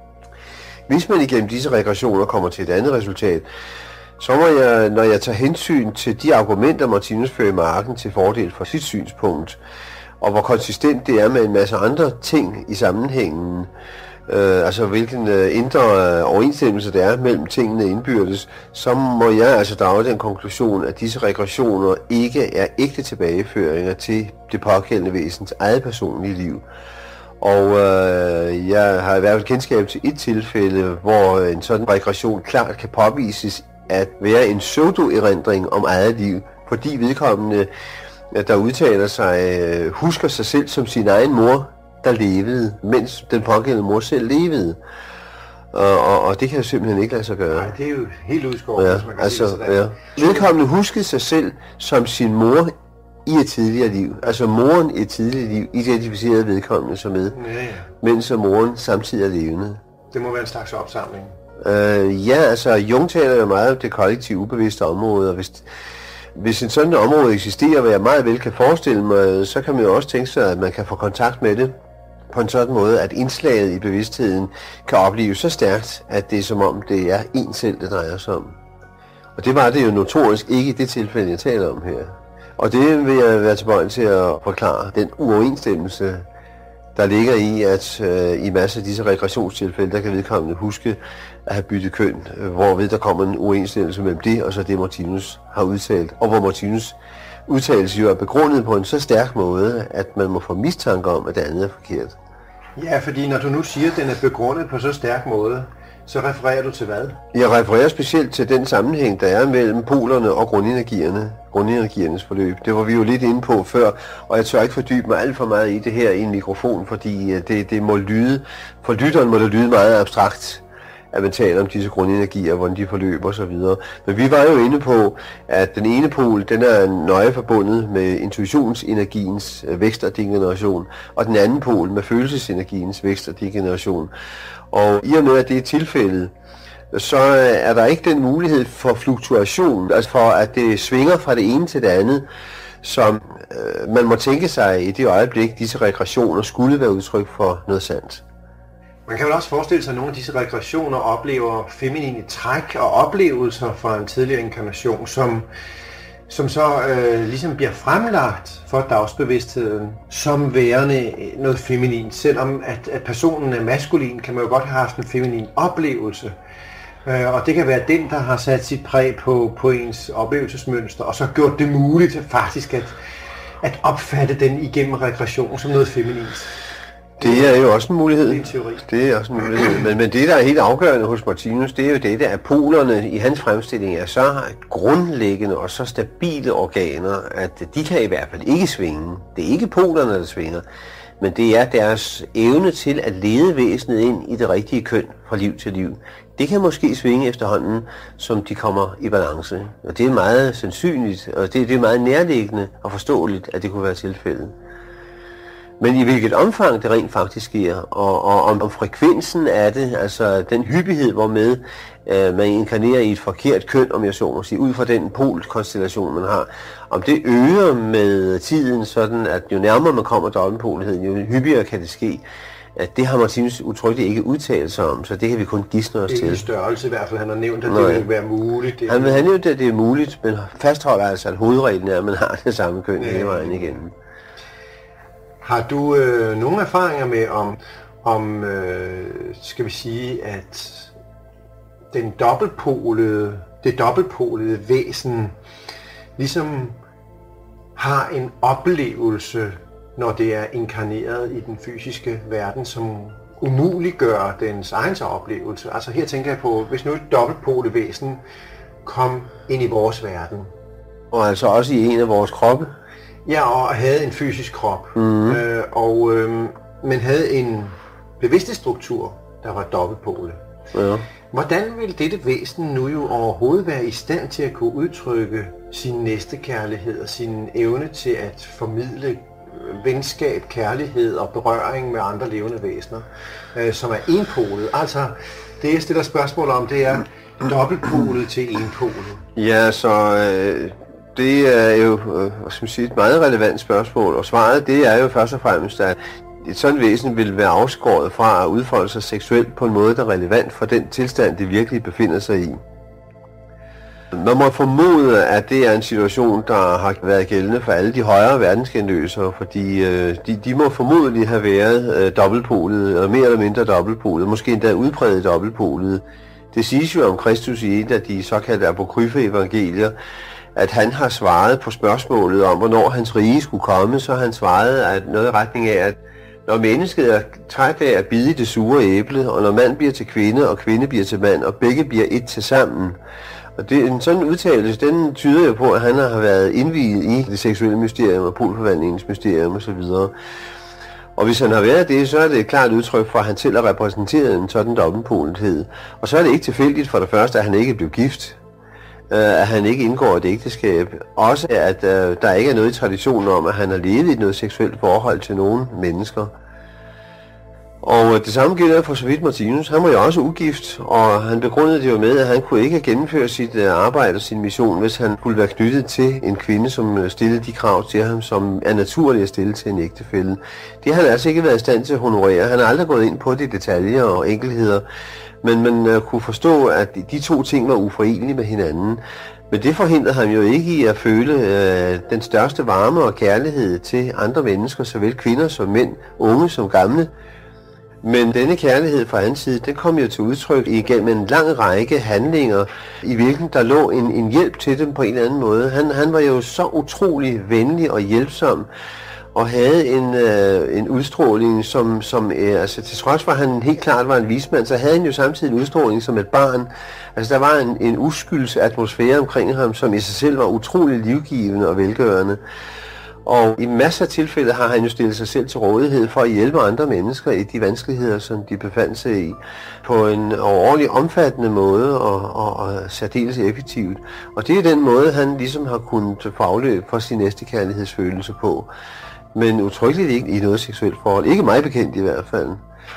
[SPEAKER 2] Hvis man igennem disse regressioner kommer til et andet resultat, så må jeg, når jeg tager hensyn til de argumenter, Martinus fører i marken til fordel for sit synspunkt, og hvor konsistent det er med en masse andre ting i sammenhængen, altså hvilken indre overensstemmelse det er mellem tingene indbyrdes, så må jeg altså drage den konklusion, at disse regressioner ikke er ægte tilbageføringer til det pågældende væsens eget personlige liv. Og jeg har i hvert fald kendskab til et tilfælde, hvor en sådan regression klart kan påvises at være en pseudo-erindring om eget liv, fordi vedkommende, der udtaler sig, husker sig selv som sin egen mor, der levede, mens den pågældende mor selv levede. Og det kan jo simpelthen ikke lade sig gøre.
[SPEAKER 1] Nej, det er jo helt udskåret, hvis man kan sige sådan.
[SPEAKER 2] Ja. Vedkommende huskede sig selv som sin mor i et tidligere liv. Altså moren i et tidligere liv identificerede vedkommende sig med, mens moren samtidig er levende.
[SPEAKER 1] Det må være en slags opsamling.
[SPEAKER 2] Ja, altså Jung taler jo meget om det kollektive ubevidste område, og hvis en sådan område eksisterer, hvad jeg meget vel kan forestille mig, så kan man jo også tænke sig, at man kan få kontakt med det på en sådan måde, at indslaget i bevidstheden kan opleves så stærkt, at det er som om det er en selv, det drejer sig om. Og det var det jo notorisk ikke i det tilfælde, jeg taler om her. Og det vil jeg være tilbøjelig til at forklare, den uoverensstemmelse, der ligger i, at i masser af disse regressionstilfælde, der kan vedkommende huske at have byttet køn, hvorved der kommer en uoverensstemmelse mellem det, og så det Martinus har udtalt. Og hvor Martinus udtalelse jo er begrundet på en så stærk måde, at man må få mistanke om, at det andet er forkert.
[SPEAKER 1] Ja, fordi når du nu siger, at den er begrundet på så stærk måde, så refererer du til hvad?
[SPEAKER 2] Jeg refererer specielt til den sammenhæng, der er mellem polerne og grundenergiernes forløb. Det var vi jo lidt inde på før, og jeg tør ikke fordybe mig alt for meget i det her i en mikrofon, fordi det må lyde, for lytteren må det lyde meget abstrakt, at man taler om disse grundenergier, hvordan de forløber osv. Men vi var jo inde på, at den ene pol, den er nøje forbundet med intuitionsenergiens vækst og degeneration, og den anden pol med følelsesenergiens vækst og degeneration. Og i og med, at det er tilfældet, så er der ikke den mulighed for fluktuation, altså for at det svinger fra det ene til det andet, som man må tænke sig i det øjeblik, disse regressioner skulle være udtryk for noget sandt.
[SPEAKER 1] Man kan vel også forestille sig, at nogle af disse regressioner oplever feminine træk og oplevelser fra en tidligere inkarnation, som så ligesom bliver fremlagt for dagsbevidstheden som værende noget feminint. Selvom at personen er maskulin, kan man jo godt have haft en feminin oplevelse. Og det kan være den, der har sat sit præg på ens oplevelsesmønster, og så gjort det muligt faktisk at opfatte den igennem regression som noget feminint.
[SPEAKER 2] Det er jo også en mulighed.
[SPEAKER 1] Det er en teori.
[SPEAKER 2] Det er også en mulighed. Men det, der er helt afgørende hos Martinus, det er jo det, at polerne i hans fremstilling er så grundlæggende og så stabile organer, at de kan i hvert fald ikke svinge. Det er ikke polerne, der svinger, men det er deres evne til at lede væsenet ind i det rigtige køn fra liv til liv. Det kan måske svinge efterhånden, som de kommer i balance. Og det er meget sandsynligt, og det er meget nærliggende og forståeligt, at det kunne være tilfældet. Men i hvilket omfang det rent faktisk sker, og om frekvensen af det, altså den hyppighed, hvormed man inkarnerer i et forkert køn, om jeg så må sige, ud fra den polkonstellation, man har, om det øger med tiden, sådan at jo nærmere man kommer dobbeltpoligheden, jo hyppigere kan det ske. At det har Martinus udtrykkeligt ikke udtalt sig om, så det kan vi kun gisne os til.
[SPEAKER 1] Det er en størrelse i hvert fald, han har nævnt, at det vil være muligt.
[SPEAKER 2] Han har nævnt, at det er muligt, men fastholder altså, at hovedreglen er, at man har det samme køn hele vejen igennem.
[SPEAKER 1] Har du nogle erfaringer med om skal vi sige, at det dobbeltpolede væsen ligesom har en oplevelse, når det er inkarneret i den fysiske verden, som umuliggør dens egen oplevelse? Altså her tænker jeg på, hvis nu et dobbeltpolet væsen kom ind i vores verden.
[SPEAKER 2] Og altså også i en af vores kroppe?
[SPEAKER 1] Ja, og havde en fysisk krop, men havde en bevidsthedsstruktur, der var dobbeltpolet.
[SPEAKER 2] Ja.
[SPEAKER 1] Hvordan vil dette væsen nu jo overhovedet være i stand til at kunne udtrykke sin næstekærlighed og sin evne til at formidle venskab, kærlighed og berøring med andre levende væsener, som er enpolet? Altså, det jeg stiller spørgsmål om, det er dobbeltpolet til enpolet.
[SPEAKER 2] Ja, så det er jo et meget relevant spørgsmål, og svaret det er jo først og fremmest, at et sådan væsen vil være afskåret fra at udfolde sig seksuelt på en måde, der er relevant for den tilstand, det virkelig befinder sig i. Man må formode, at det er en situation, der har været gældende for alle de højere verdensgenløsere, fordi de må formodentlig have været dobbeltpolede, eller mere eller mindre dobbeltpolede, måske endda udpræget dobbeltpolede. Det siges jo om Kristus i et af de såkaldte apokryfe evangelier, at han har svaret på spørgsmålet om, hvornår hans rige skulle komme, så han svarede at noget i retning af, at når mennesket er træt af at bide i det sure æble, og når mand bliver til kvinde, og kvinde bliver til mand, og begge bliver et til sammen. Og det, en sådan udtalelse, den tyder jo på, at han har været indviet i det seksuelle mysterium og polforvandlingens mysterium osv. Og hvis han har været det, så er det et klart udtryk for, at han selv har repræsenteret en sådan dobbeltpolethed. Og så er det ikke tilfældigt for det første, at han ikke blev gift, at han ikke indgår i et ægteskab. Også at der ikke er noget i traditionen om, at han har levet i noget seksuelt forhold til nogen mennesker. Og det samme gælder for så vidt Martinus. Han var jo også ugift, og han begrundede det jo med, at han kunne ikke gennemføre sit arbejde og sin mission, hvis han kunne være knyttet til en kvinde, som stillede de krav til ham, som er naturligt at stille til en ægtefælle. Det har han altså ikke været i stand til at honorere. Han har aldrig gået ind på de detaljer og enkelheder, men man kunne forstå, at de to ting var uforenelige med hinanden. Men det forhindrede ham jo ikke i at føle den største varme og kærlighed til andre mennesker, såvel kvinder som mænd, unge som gamle. Men denne kærlighed fra hans side, den kom jo til udtryk igennem en lang række handlinger, i hvilken der lå en hjælp til dem på en eller anden måde. Han var jo så utrolig venlig og hjælpsom, og havde en udstråling, som altså til trods for, at han helt klart var en vismand, så havde han jo samtidig en udstråling som et barn. Altså der var en uskyldsatmosfære omkring ham, som i sig selv var utrolig livgivende og velgørende. Og i masser af tilfælde har han jo stillet sig selv til rådighed for at hjælpe andre mennesker i de vanskeligheder, som de befandt sig i, på en overordentlig omfattende måde og særdeles effektivt. Og det er den måde, han ligesom har kunnet få afløb for sin næstekærlighedsfølelse på. Men utryggeligt ikke i noget seksuelt forhold. Ikke mig bekendt i hvert fald.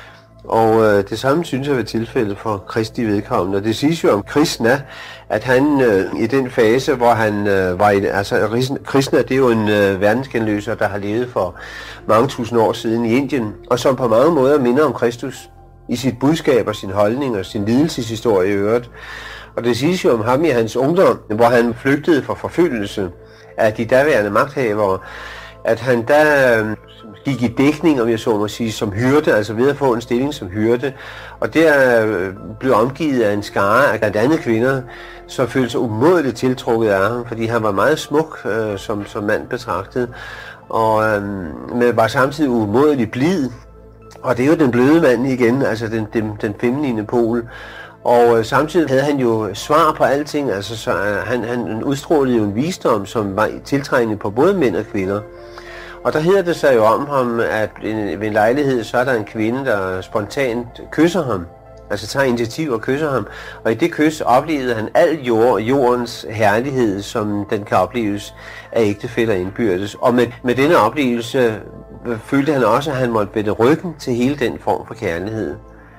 [SPEAKER 2] Og det samme synes jeg var tilfældet for Kristi vedkommende. Og det siges jo om Krishna, at han i den fase, hvor han var i... Altså Krishna, det er jo en verdensgenløser, der har levet for mange tusind år siden i Indien, og som på mange måder minder om Kristus i sit budskab og sin holdning og sin lidelseshistorie i øvrigt. Og det siges jo om ham i hans ungdom, hvor han flygtede fra forfølgelse af de daværende magthavere, at han der gik i dækning, om jeg så må sige, som hyrde, altså ved at få en stilling som hyrde. Og der blev omgivet af en skare af blandt andet kvinder, som følte sig umådeligt tiltrukket af ham, fordi han var meget smuk som mand betragtet, og var samtidig umådeligt blid. Og det er jo den bløde mand igen, altså den feminine pol. Og samtidig havde han jo svar på alting, altså så han udstrålede jo en visdom, som var tiltrængende på både mænd og kvinder. Og der hedder det sig jo om ham, at ved en lejlighed, så er der en kvinde, der spontant kysser ham. Altså tager initiativ og kysser ham. Og i det kys oplevede han al jordens herlighed, som den kan opleves af ægtefæller indbyrdes. Og med denne oplevelse følte han også, at han måtte vende ryggen til hele den form for kærlighed.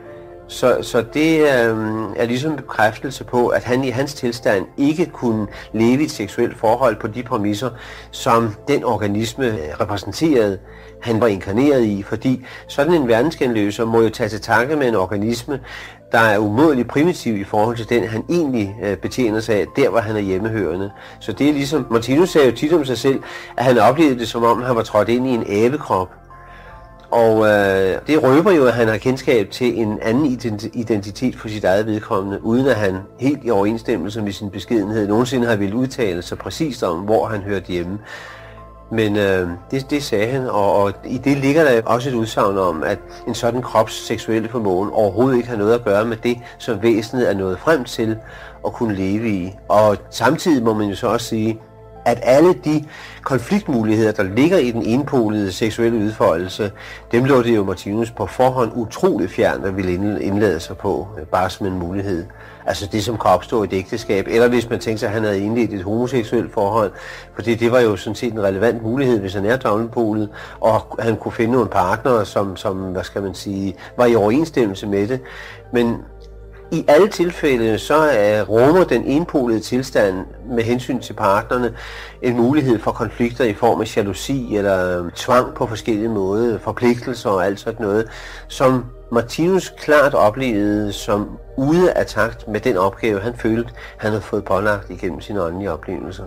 [SPEAKER 2] Så det er ligesom en bekræftelse på, at han i hans tilstand ikke kunne leve i et seksuelt forhold på de præmisser, som den organisme repræsenterede, han var inkarneret i. Fordi sådan en verdensgenløser må jo tage til takke med en organisme, der er umådeligt primitiv i forhold til den, han egentlig betjener sig af, der hvor han er hjemmehørende. Så det er ligesom, Martinus sagde jo tit om sig selv, at han oplevede det som om, han var trådt ind i en abekrop. Og det røber jo, at han har kendskab til en anden identitet for sit eget vedkommende, uden at han helt i overensstemmelse med sin beskedenhed nogensinde har ville udtale sig præcist om, hvor han hørte hjemme. Men det sagde han, og i det ligger der også et udsagn om, at en sådan krops seksuelle formåen overhovedet ikke har noget at gøre med det, som væsenet er nået frem til at kunne leve i. Og samtidig må man jo så også sige, at alle de konfliktmuligheder, der ligger i den enpolede seksuelle udfoldelse, dem lå det jo Martinus på forhånd utroligt fjernt at ville indlade sig på, bare som en mulighed. Altså det, som kan opstå i et ægteskab, eller hvis man tænkte sig, at han havde indledt et homoseksuelt forhold, fordi det var jo sådan set en relevant mulighed, hvis han er dobbeltpolet, og han kunne finde nogle partnere, som hvad skal man sige, var i overensstemmelse med det. Men i alle tilfælde så rummer den enpolede tilstand med hensyn til partnerne en mulighed for konflikter i form af jalousi eller tvang på forskellige måder, forpligtelser og alt sådan noget, som Martinus klart oplevede som ude af takt med den opgave, han følte, han havde fået pålagt igennem sine åndelige oplevelser.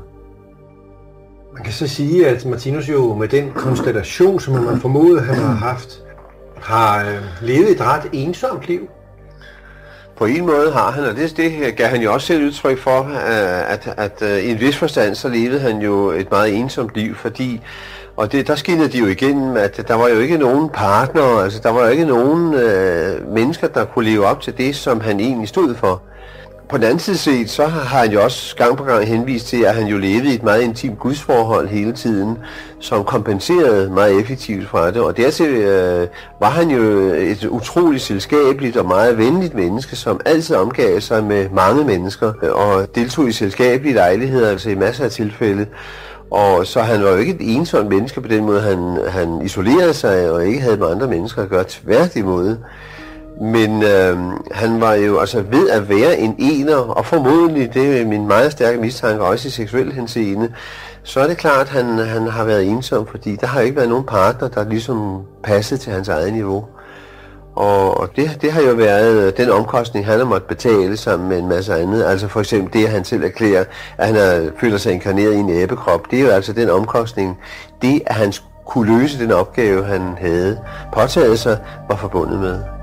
[SPEAKER 1] Man kan så sige, at Martinus jo med den konstellation, som man formoder, han har haft, har levet et ret ensomt liv.
[SPEAKER 2] På en måde har han, og det gav han jo også selv udtryk for, at i en vis forstand, så levede han jo et meget ensomt liv, fordi, og der skinnede de jo igennem, at der var jo ikke nogen partner, altså der var jo ikke nogen mennesker, der kunne leve op til det, som han egentlig stod for. På den anden side set, så har han jo også gang på gang henvist til, at han jo levede i et meget intimt gudsforhold hele tiden, som kompenserede meget effektivt fra det. Og dertil var han jo et utroligt selskabeligt og meget venligt menneske, som altid omgav sig med mange mennesker og deltog i selskabelige lejligheder, altså i masser af tilfælde. Og så han var jo ikke et ensomt menneske på den måde, han isolerede sig og ikke havde med andre mennesker at gøre, tværtimod. Men han var jo altså ved at være en ener, og formodentlig, det er min meget stærke mistanke, også i seksuel henseende, så er det klart, at han har været ensom, fordi der har ikke været nogen partner, der ligesom passede til hans eget niveau. Og det har jo været den omkostning, han har måttet betale sammen med en masse andet. Altså for eksempel det, at han selv erklærer, at han føler sig inkarneret i en æbekrop, det er jo altså den omkostning, det at han kunne løse den opgave, han havde påtaget sig, var forbundet med.